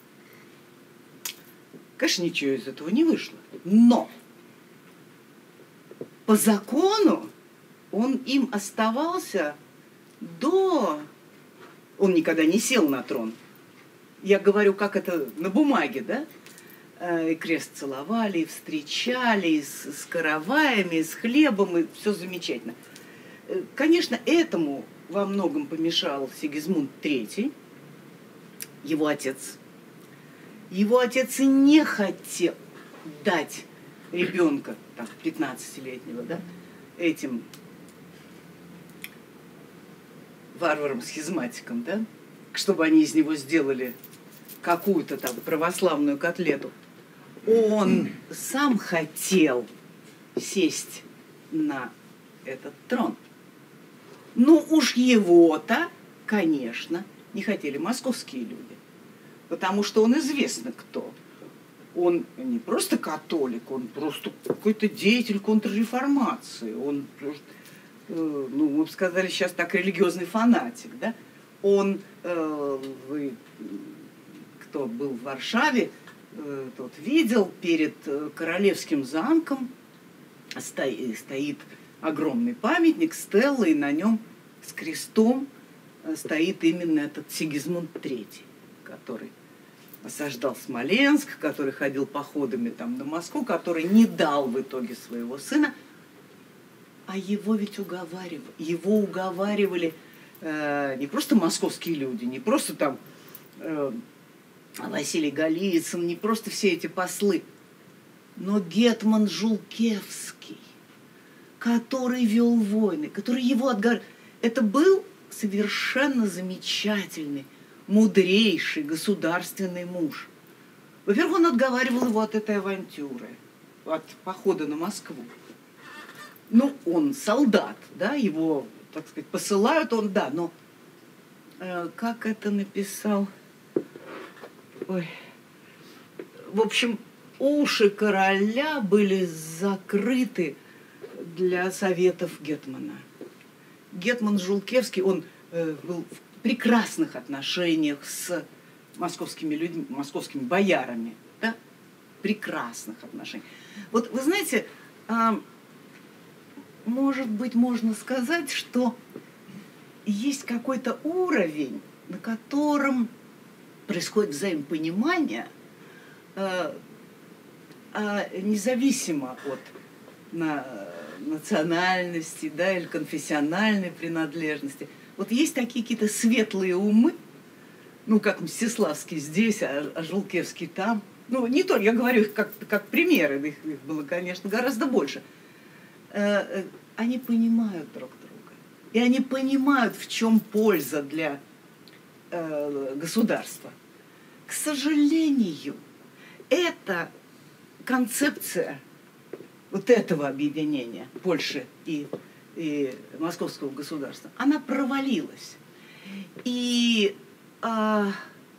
Speaker 1: Конечно, ничего из этого не вышло. Но по закону он им оставался до... Он никогда не сел на трон. Я говорю, как это на бумаге, да? И крест целовали, и встречали, и с, с караваями, и с хлебом, и все замечательно. Конечно, этому во многом помешал Сигизмунд третий, его отец. Его отец и не хотел дать ребенка, там, пятнадцатилетнего, да, этим варварам-схизматикам, да, чтобы они из него сделали какую-то там православную котлету. Он сам хотел сесть на этот трон. Ну уж его-то, конечно, не хотели московские люди, потому что он известно кто. Он не просто католик, он просто какой-то деятель контрреформации. Он, ну, мы бы сказали сейчас так, религиозный фанатик, да? Он, э, вы, кто был в Варшаве, э, тот видел, перед Королевским замком стоит, стоит огромный памятник, стелла, и на нем с крестом стоит именно этот Сигизмунд третий, который осаждал Смоленск, который ходил походами там на Москву, который не дал в итоге своего сына, а его ведь уговаривали, его уговаривали э, не просто московские люди, не просто там э, Василий Голицын, не просто все эти послы, но гетман Жулкевский, который вел войны, который его отговаривал. Это был совершенно замечательный, мудрейший государственный муж. Во-первых, он отговаривал его от этой авантюры, от похода на Москву. Ну, он солдат, да, его, так сказать, посылают, он, да, но э, как это написал? Ой. В общем, уши короля были закрыты для советов гетмана. Гетман Жулкевский, он э, был в прекрасных отношениях с московскими людьми, московскими боярами, да, прекрасных отношениях. Вот вы знаете, э, может быть, можно сказать, что есть какой-то уровень, на котором происходит взаимопонимание, э, э, независимо от на, национальности, да, или конфессиональной принадлежности. вот есть такие какие-то светлые умы, ну, как Мстиславский здесь, а, а Жулкевский там. Ну, не то, я говорю их как, как примеры, их, их было, конечно, гораздо больше. Э, э, они понимают друг друга. И они понимают, в чем польза для э, государства. К сожалению, эта концепция вот этого объединения Польши и, и московского государства, она провалилась. И а,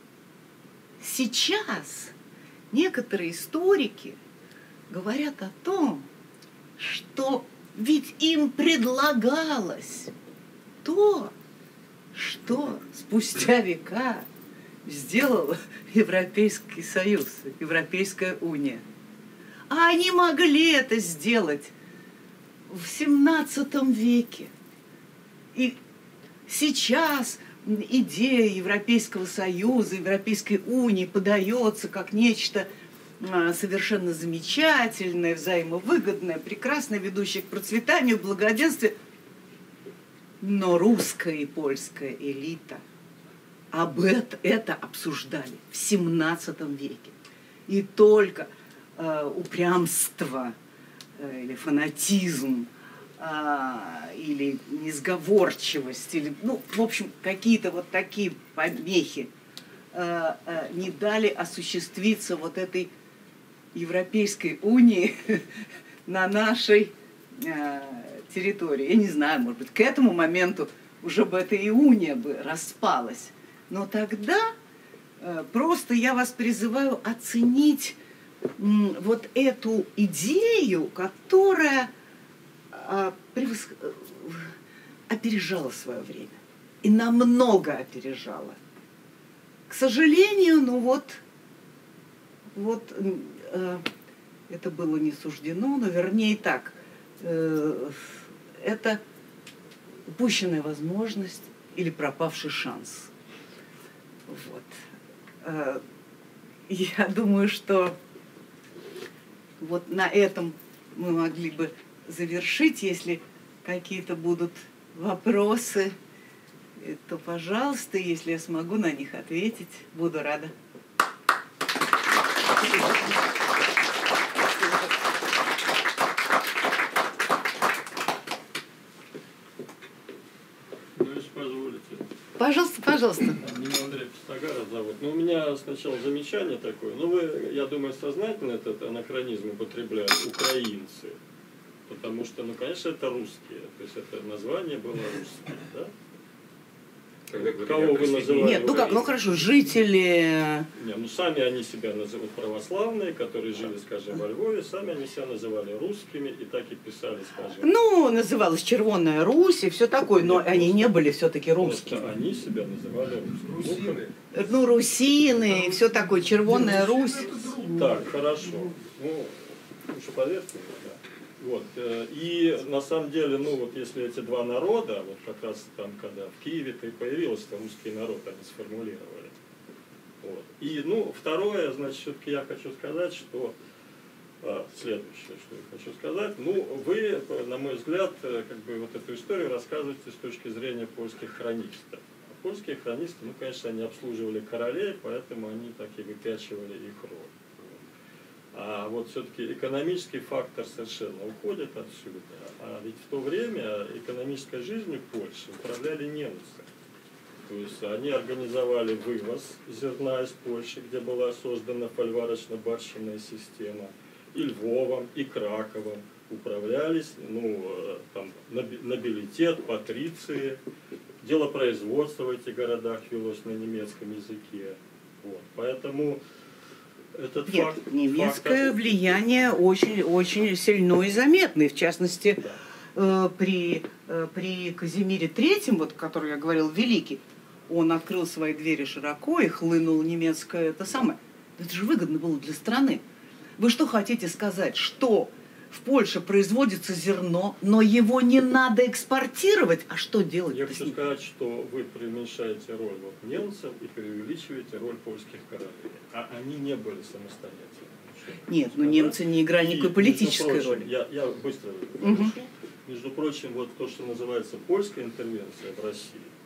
Speaker 1: сейчас некоторые историки говорят о том, что ведь им предлагалось то, что спустя века сделал Европейский Союз, Европейская уния. А они могли это сделать в семнадцатом веке. И сейчас идея Европейского Союза, Европейской унии подается как нечто совершенно замечательное, взаимовыгодное, прекрасное, ведущее к процветанию, благоденствию. Но русская и польская элита об это, это обсуждали в семнадцатом веке. И только э, упрямство э, или фанатизм, э, или несговорчивость, или, ну, в общем, какие-то вот такие помехи э, э, не дали осуществиться вот этой Европейской унии на нашей э, территории. Я не знаю, может быть, к этому моменту уже бы эта и уния бы распалась. Но тогда э, просто я вас призываю оценить м, вот эту идею, которая э, превос... опережала свое время. И намного опережала. К сожалению, ну вот, вот э, это было не суждено, но вернее так, э, это упущенная возможность или пропавший шанс. Вот. Я думаю, что вот на этом мы могли бы завершить. Если какие-то будут вопросы, то, пожалуйста, если я смогу на них ответить, буду рада. Пожалуйста, пожалуйста.
Speaker 2: Меня Андрей Пистагаров зовут. Ну, у меня сначала замечание такое. Ну, вы, я думаю, сознательно этот анахронизм употребляют украинцы. Потому что, ну, конечно, это русские. То есть это название было русские, да?
Speaker 3: Когда
Speaker 2: Кого вы называли?
Speaker 1: Нет, ну как, ну хорошо, жители...
Speaker 2: Не, ну сами они себя называют православные, которые жили, скажем, во Львове, сами они себя называли русскими и так и писали, скажем.
Speaker 1: Ну, называлась Червоная Русь и все такое, но
Speaker 2: Нет,
Speaker 1: они
Speaker 2: просто,
Speaker 1: не были все-таки русскими.
Speaker 2: Просто они себя называли русскими.
Speaker 3: Русины.
Speaker 1: Ну, русины и все такое, Червоная Русь.
Speaker 2: Так, хорошо. Ну, уж поверьте мне, да. Вот. И на самом деле, ну вот если эти два народа, вот как раз там, когда в Киеве-то и появился русский народ, они сформулировали. Вот. И, ну, второе, значит, все-таки я хочу сказать, что а, следующее, что я хочу сказать, ну, вы, на мой взгляд, как бы вот эту историю рассказываете с точки зрения польских хронистов. А польские хронисты, ну, конечно, они обслуживали королей, поэтому они так и выпячивали их роль. А вот все-таки экономический фактор совершенно уходит отсюда. А ведь в то время экономической жизнью Польши управляли немцы. То есть они организовали вывоз зерна из Польши, где была создана фольварочно-барщинная система. И Львовом, и Краковом управлялись, ну, там, нобилитет, патриции. Делопроизводство в этих городах велось на немецком языке. Вот. Поэтому... Этот
Speaker 1: Нет,
Speaker 2: факт,
Speaker 1: немецкое
Speaker 2: факт,
Speaker 1: влияние очень, очень сильно и заметно. В частности,
Speaker 2: да.
Speaker 1: э, при, э, при Казимире Третьем, вот, который я говорил, Великий, он открыл свои двери широко и хлынул немецкое это самое. Это же выгодно было для страны. Вы что хотите сказать, что в Польше производится зерно, но его не надо экспортировать? А что делать?
Speaker 2: Я хочу сказать, что вы преуменьшаете роль вот немцев и преувеличиваете роль польских королей. А они не были самостоятельными.
Speaker 1: Нет, но немцы не играли никакой политической роли.
Speaker 2: Я, я быстро завершу. Угу. Между прочим, вот то, что называется польская интервенция в России,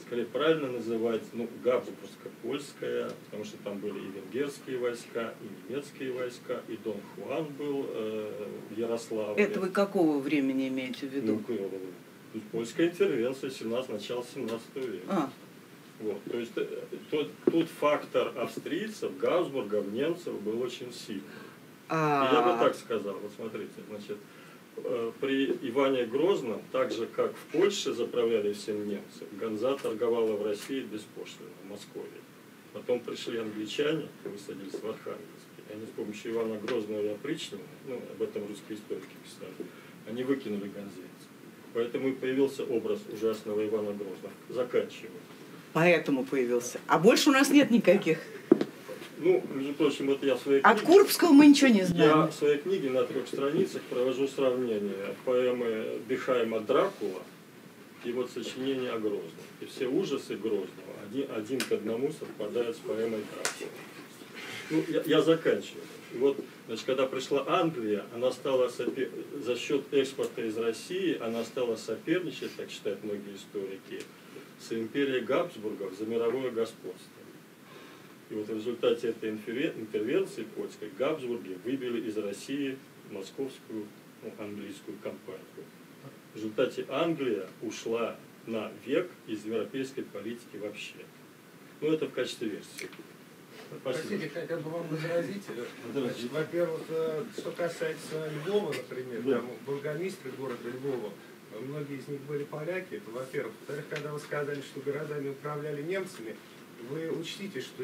Speaker 2: скорее правильно называть, ну, Габсбургско-польская, потому что там были и венгерские войска, и немецкие войска, и Дон Хуан был э, в Ярославле.
Speaker 1: Это вы какого времени имеете в виду?
Speaker 2: Ну, польская интервенция, семнадцатого, начало семнадцатого века.
Speaker 1: А.
Speaker 2: Вот, то есть тот, тут фактор австрийцев, Габсбургов, немцев был очень сильный.
Speaker 1: А...
Speaker 2: И я бы так сказал, вот смотрите, значит, при Иване Грозном, так же как в Польше заправляли всем немцы, Ганза торговала в России беспошлино, в Москве. Потом пришли англичане, высадились в Архангельске. Они с помощью Ивана Грозного и опричнины, ну, об этом русские историки писали, они выкинули ганзейцев. Поэтому и появился образ ужасного Ивана Грозного. Заканчиваю.
Speaker 1: Поэтому появился. А больше у нас нет никаких.
Speaker 2: Ну, между прочим, вот я в своей
Speaker 1: От
Speaker 2: книге...
Speaker 1: Курбского мы ничего не знаем.
Speaker 2: Я в своей книге на трех страницах провожу сравнение поэмы Бехайма «Дракула» и вот сочинение о Грозном. И все ужасы Грозного один, один к одному совпадают с поэмой «Дракула». Ну, я, я заканчиваю. И вот, значит, когда пришла Англия, она стала сопер... за счет экспорта из России, она стала соперничать, так считают многие историки, с империей Габсбургов за мировое господство. И вот в результате этой интервенции польской Габсбурги выбили из России московскую, ну, английскую компанию. В результате Англия ушла на век из европейской политики вообще. Ну, это в качестве версии.
Speaker 4: Простите, хотел бы вам возразить. Значит, во-первых, что касается Львова, например,
Speaker 2: да.
Speaker 4: Там бургомистры города Львова, многие из них были поляки, это во-первых. Во-вторых, когда вы сказали, что городами управляли немцами, вы учтите, что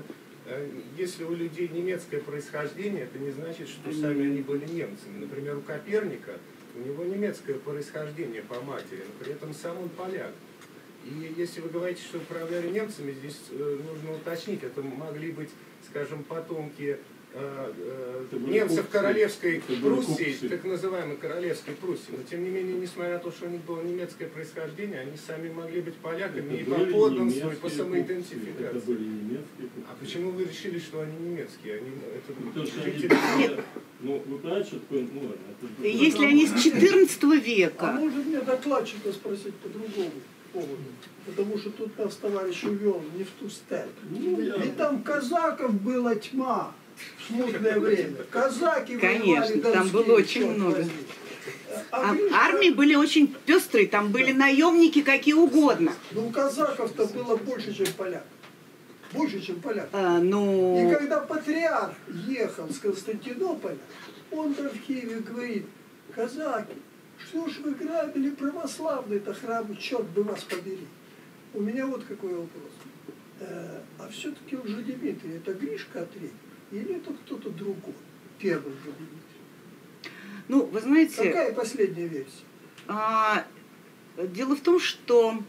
Speaker 4: если у людей немецкое происхождение, это не значит, что сами они были немцами. Например, у Коперника, у него немецкое происхождение по матери, но при этом сам он поляк. И если вы говорите, что управляли немцами, здесь нужно уточнить, это могли быть, скажем, потомки э, э, немцев
Speaker 2: купцы,
Speaker 4: королевской Пруссии,
Speaker 2: купцы.
Speaker 4: так называемой королевской Пруссии. Но тем не менее, несмотря на то, что у них было немецкое происхождение, они сами могли быть поляками и по подданству, и по самоидентификации.
Speaker 2: Это были немецкие купцы.
Speaker 4: А почему вы решили, что они немецкие? Они, это
Speaker 2: Потому что
Speaker 4: жители...
Speaker 2: они, ну, вы понимаете, что такое, ну, это...
Speaker 1: Если они с четырнадцатого века.
Speaker 5: А может мне докладчика спросить по другому поводу? Потому что тут нас товарищ увел не в ту степь.
Speaker 2: Ну, я...
Speaker 5: Ведь там казаков была тьма в смутное время. Казаки
Speaker 1: Конечно,
Speaker 5: воевали,
Speaker 1: там было очень много.
Speaker 5: А,
Speaker 1: А
Speaker 5: Гришка,
Speaker 1: армии были очень пестрые, там были наемники какие угодно.
Speaker 5: ну, у казаков-то было больше, чем поляк. Больше, чем поляк.
Speaker 1: А, ну...
Speaker 5: И когда патриарх ехал с Константинополя, он там в Киеве говорит: казаки, что ж вы грабили православный-то храм, черт бы вас побери. У меня вот какой вопрос. Э, а все-таки Лжедимитрий, это Гришка Отрепьев или это кто-то другой? Первый Лжедимитрий.
Speaker 1: Ну, вы знаете...
Speaker 5: Какая последняя версия?
Speaker 1: А, дело в том, что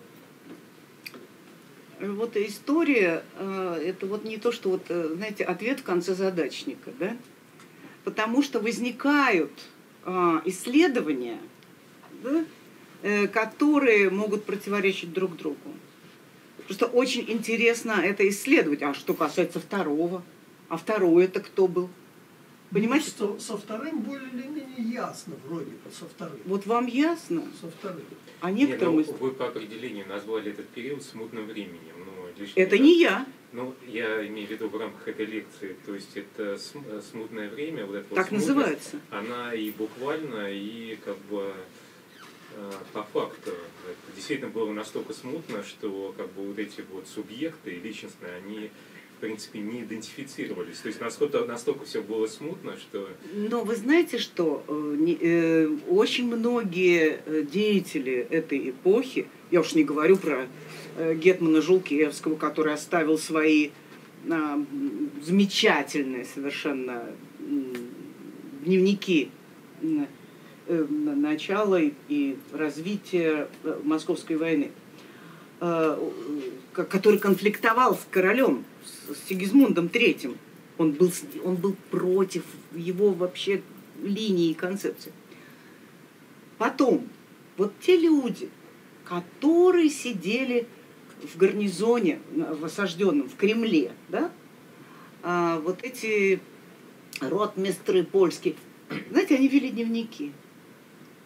Speaker 1: вот история, это вот не то, что вот, знаете, ответ в конце задачника, да? Потому что возникают исследования, да, которые могут противоречить друг другу. Просто очень интересно это исследовать. А что касается второго? А второй это кто был? Понимаете?
Speaker 5: Ну, со, со вторым более или менее ясно, вроде бы, со вторым.
Speaker 1: Вот вам ясно?
Speaker 5: Со вторым.
Speaker 1: А
Speaker 3: Не,
Speaker 1: некоторым...
Speaker 3: ну,
Speaker 1: из-
Speaker 3: вы по определению назвали этот период смутным временем. Ну, лишний
Speaker 1: Это
Speaker 3: раз.
Speaker 1: не я.
Speaker 3: Ну, я имею в виду в рамках этой лекции, то есть это см- смутное время, вот это вот
Speaker 1: Так
Speaker 3: смутность,
Speaker 1: называется.
Speaker 3: она и буквально, и как бы э, по факту. Это действительно было настолько смутно, что как бы вот эти вот субъекты личностные, они в принципе не идентифицировались. То есть настолько, настолько все было смутно, что...
Speaker 1: Но вы знаете, что э, не- э, очень многие э, деятели этой эпохи, я уж не говорю про э, гетмана Жулкевского, который оставил свои а, замечательные совершенно м, дневники м, э, начала и- и развития э, Московской войны, э, ко- который конфликтовал с королем, с с Сигизмундом третьим. Он был, с- он был против его вообще линии и концепции. Потом, вот те люди, которые сидели в гарнизоне, на- в осажденном, в Кремле, да, а, вот эти ротмистры польские, знаете, они вели дневники.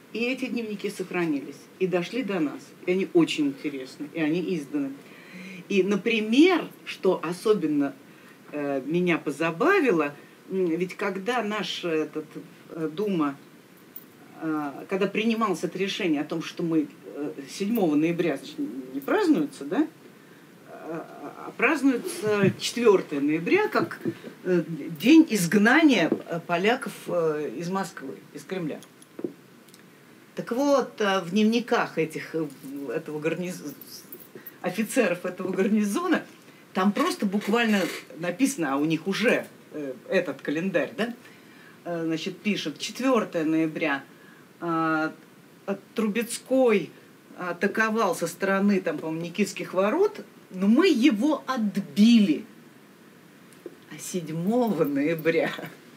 Speaker 1: И эти дневники сохранились, и дошли до нас. И они очень интересны, и они изданы. И, например, что особенно э, меня позабавило, ведь когда наш этот, э, Дума, э, когда принималось это решение о том, что мы э, седьмого ноября не празднуется, да, а празднуется четвёртого ноября как э, день изгнания поляков э, из Москвы, из Кремля. Так вот, э, в дневниках этих, этого гарнизона, офицеров этого гарнизона, там просто буквально написано, а у них уже э, этот календарь, да, э, значит, пишет, четвёртого ноября э, Трубецкой атаковал со стороны, там, по-моему, Никитских ворот, но мы его отбили. А седьмого ноября,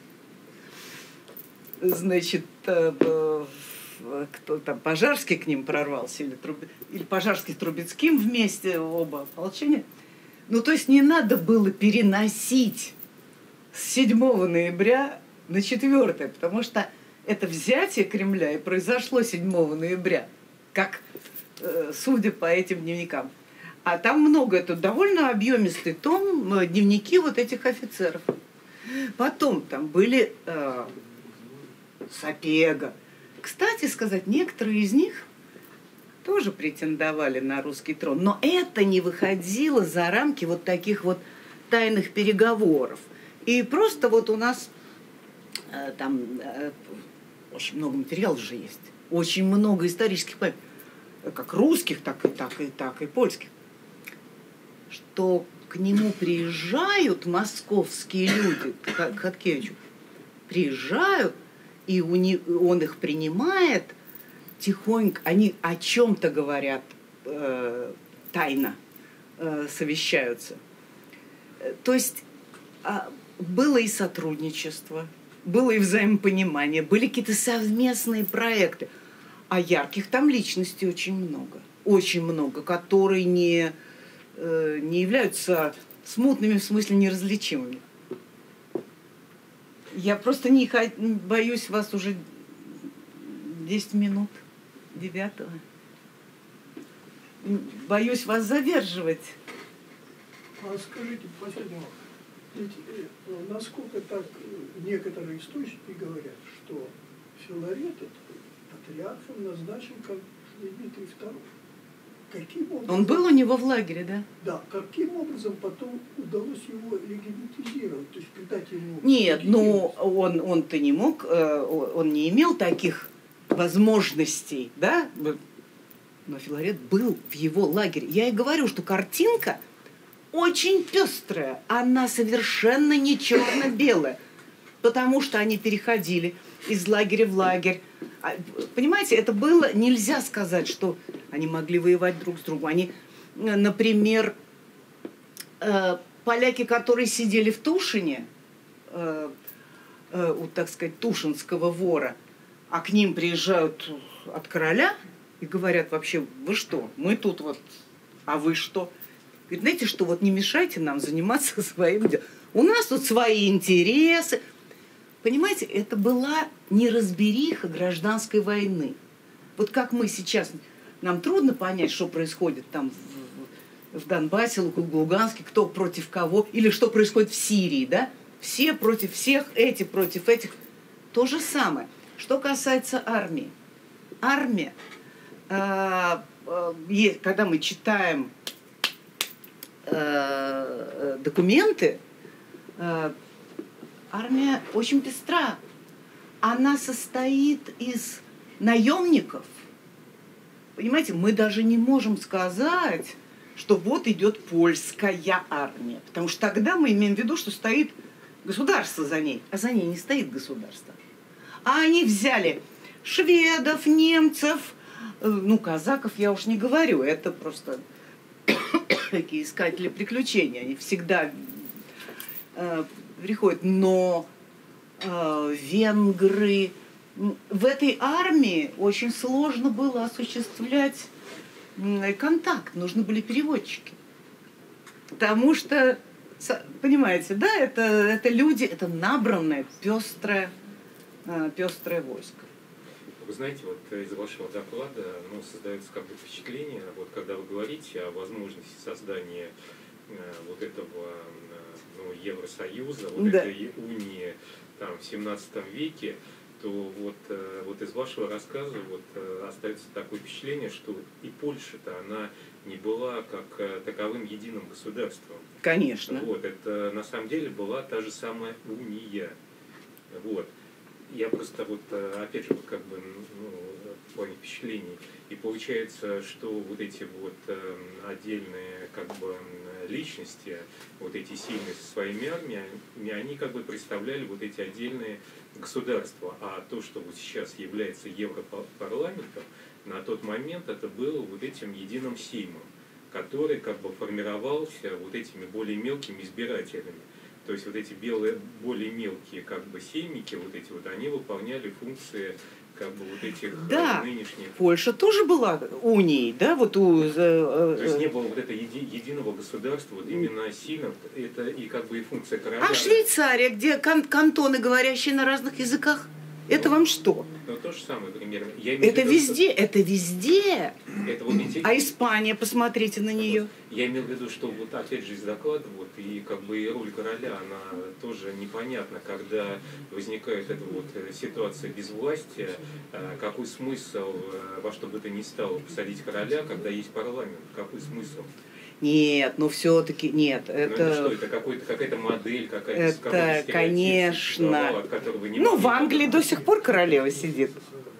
Speaker 1: значит, э, э, кто там, Пожарский к ним прорвался, или, Труб... или Пожарский с Трубецким вместе, оба ополчения. Ну, то есть не надо было переносить с седьмого ноября на четвёртое, потому что это взятие Кремля и произошло седьмого ноября, как, э, судя по этим дневникам. А там много, это довольно объемистый том, дневники вот этих офицеров. Потом там были э, Сапега. Кстати сказать, некоторые из них тоже претендовали на русский трон, но это не выходило за рамки вот таких вот тайных переговоров. И просто вот у нас э, там э, очень много материалов же есть, очень много исторических памятников, как русских, так и, так и, так и польских, что к нему приезжают московские люди, к Хаткевичу, приезжают, и у них, он их принимает тихонько, они о чем-то говорят, э, тайно э, совещаются. То есть э, было и сотрудничество, было и взаимопонимание, были какие-то совместные проекты. А ярких там личностей очень много, очень много, которые не, э, не являются смутными, в смысле неразличимыми. Я просто не боюсь вас уже десять минут девятого. Боюсь вас задерживать.
Speaker 5: А скажите, последний вопрос. Ведь насколько так некоторые источники говорят, что Филарет патриархом назначен как Дмитрий второй. Каким образом,
Speaker 1: он был у него в лагере, да?
Speaker 5: Да. Каким образом потом удалось его легитимизировать, то есть придать ему...
Speaker 1: Нет, ну он, он-то не мог, он не имел таких возможностей, да? Но Филарет был в его лагере. Я и говорю, что картинка очень пестрая, она совершенно не черно-белая, потому что они переходили из лагеря в лагерь. Понимаете, это было, нельзя сказать, что они могли воевать друг с другом. Они, например, поляки, которые сидели в Тушине, у, так сказать, тушинского вора, а к ним приезжают от короля и говорят, вообще, вы что, мы тут вот, а вы что? Говорит, знаете что, вот не мешайте нам заниматься своим делом. У нас тут свои интересы. Понимаете, это была неразбериха гражданской войны. Вот как мы сейчас, нам трудно понять, что происходит там в, в Донбассе, в Луганске, кто против кого, или что происходит в Сирии, да? Все против всех, эти против этих. То же самое. Что касается армии. Армия, э, э, когда мы читаем э, документы, э, армия очень пестра. Она состоит из наемников. Понимаете, мы даже не можем сказать, что вот идет польская армия. Потому что тогда мы имеем в виду, что стоит государство за ней. А за ней не стоит государство. А они взяли шведов, немцев, ну, казаков я уж не говорю. Это просто такие искатели приключений. Они всегда... приходят, но э, венгры, в этой армии очень сложно было осуществлять э, контакт, нужны были переводчики. Потому что, понимаете, да, это, это люди, это набранное, пестрое, э, пестрое войско.
Speaker 3: Вы знаете, вот из вашего доклада ну, создается как бы впечатление, вот когда вы говорите о возможности создания э, вот этого э, ну, Евросоюза, вот
Speaker 1: да.
Speaker 3: этой унии там, в семнадцатом веке, то вот, э, вот из вашего рассказа вот, э, остается такое впечатление, что и Польша-то она не была как э, таковым единым государством.
Speaker 1: Конечно.
Speaker 3: Вот, это на самом деле была та же самая уния. Вот. Я просто вот, опять же, вот как бы, ну, в плане впечатлений. И получается, что вот эти вот э, отдельные как бы личности, вот эти сильные со своими армиями, они как бы представляли вот эти отдельные государства. А то, что вот сейчас является Европарламентом, на тот момент это было вот этим единым сеймом, который как бы формировался вот этими более мелкими избирателями. То есть вот эти белые, более мелкие как бы сеймики, вот эти вот, они выполняли функции как бы вот этих
Speaker 1: да.
Speaker 3: нынешних.
Speaker 1: Польша тоже была унией, да, вот у. Э,
Speaker 3: То есть не было вот этого еди, единого государства, вот именно сильно, это и как бы и функция короля.
Speaker 1: А Швейцария, где кан кантоны, говорящие на разных языках, это вам что?
Speaker 3: Ну то же самое примерно. Я
Speaker 1: это
Speaker 3: виду,
Speaker 1: везде,
Speaker 3: что...
Speaker 1: это везде.
Speaker 3: Это вот эти...
Speaker 1: А Испания, посмотрите на нее.
Speaker 3: Я имел в виду, что вот опять же из доклада, вот, и как бы и роль короля, она тоже непонятна, когда возникает эта вот ситуация безвластия, какой смысл во что бы то ни стало посадить короля, когда есть парламент, какой смысл?
Speaker 1: Нет, ну все-таки нет.
Speaker 3: Ну,
Speaker 1: Это,
Speaker 3: это что, это какой-то, какая-то модель, какая-то
Speaker 1: это, конечно.
Speaker 3: От которого не
Speaker 1: ну, в Англии до сих пор королева сидит.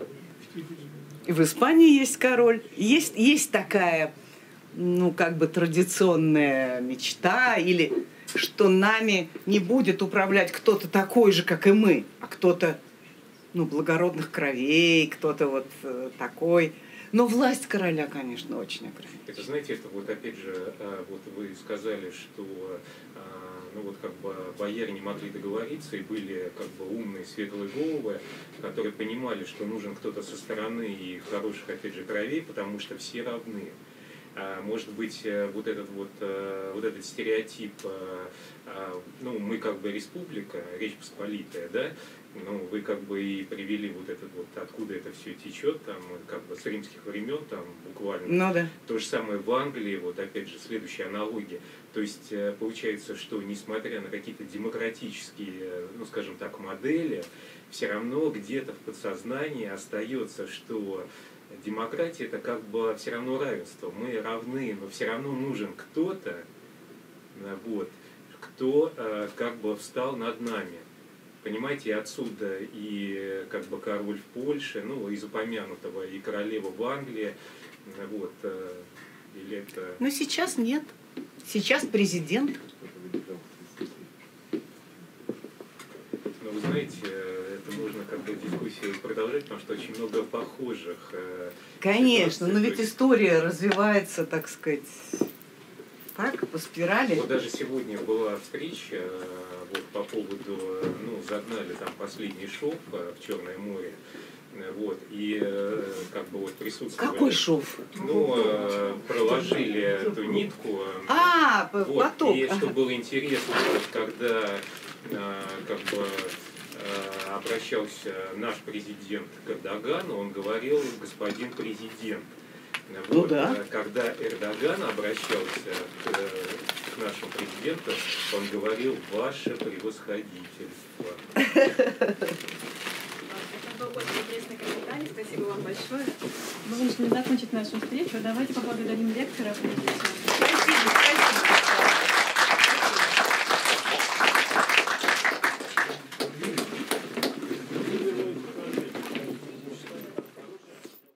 Speaker 1: И в Испании есть король. Есть, есть такая, ну, как бы традиционная мечта, или что нами не будет управлять кто-то такой же, как и мы, а кто-то, ну, благородных кровей, кто-то вот э, такой. Но власть короля, конечно, очень ограничена.
Speaker 3: Это, знаете, это вот опять же, вот вы сказали, что ну вот как бы бояре не могли договориться, и были как бы умные, светлые головы, которые понимали, что нужен кто-то со стороны и хороших, опять же, кровей, потому что все равны. Может быть, вот этот вот, вот этот стереотип, ну, мы как бы республика, Речь Посполитая, да, ну, вы как бы и привели вот этот вот, откуда это все течет, там, как бы с римских времен, там, буквально.
Speaker 1: Ну, да.
Speaker 3: То же самое в Англии, вот опять же, следующая аналогия. То есть, получается, что несмотря на какие-то демократические, ну, скажем так, модели, все равно где-то в подсознании остается, что демократия это как бы все равно равенство. Мы равны, но все равно нужен кто-то, вот, кто как бы встал над нами. Понимаете, отсюда и как бы король в Польше, ну, из упомянутого, и королева в Англии, вот, или это...
Speaker 1: Но сейчас нет. Сейчас президент.
Speaker 3: Ну, вы знаете, это можно как бы дискуссию продолжать, потому что очень много похожих...
Speaker 1: Конечно, но ведь
Speaker 3: есть...
Speaker 1: история развивается, так сказать, так, по спирали.
Speaker 3: Вот даже сегодня была встреча вот, по поводу, ну, загнали там последний шов в Черное море, вот, и как бы вот присутствовали...
Speaker 1: Какой шов?
Speaker 3: Ну, проложили эту нитку.
Speaker 1: А,
Speaker 3: вот,
Speaker 1: поток.
Speaker 3: И что было интересно, когда как бы обращался наш президент к Эрдогану, он говорил господин президент. Вот,
Speaker 1: ну да.
Speaker 3: Когда Эрдоган обращался к, к нашему президенту, он говорил «Ваше превосходительство».
Speaker 6: Это был очень интересный комментарий. Спасибо вам большое. Мы вынуждены закончить нашу встречу. Давайте поблагодарим лектора.
Speaker 1: Спасибо, спасибо.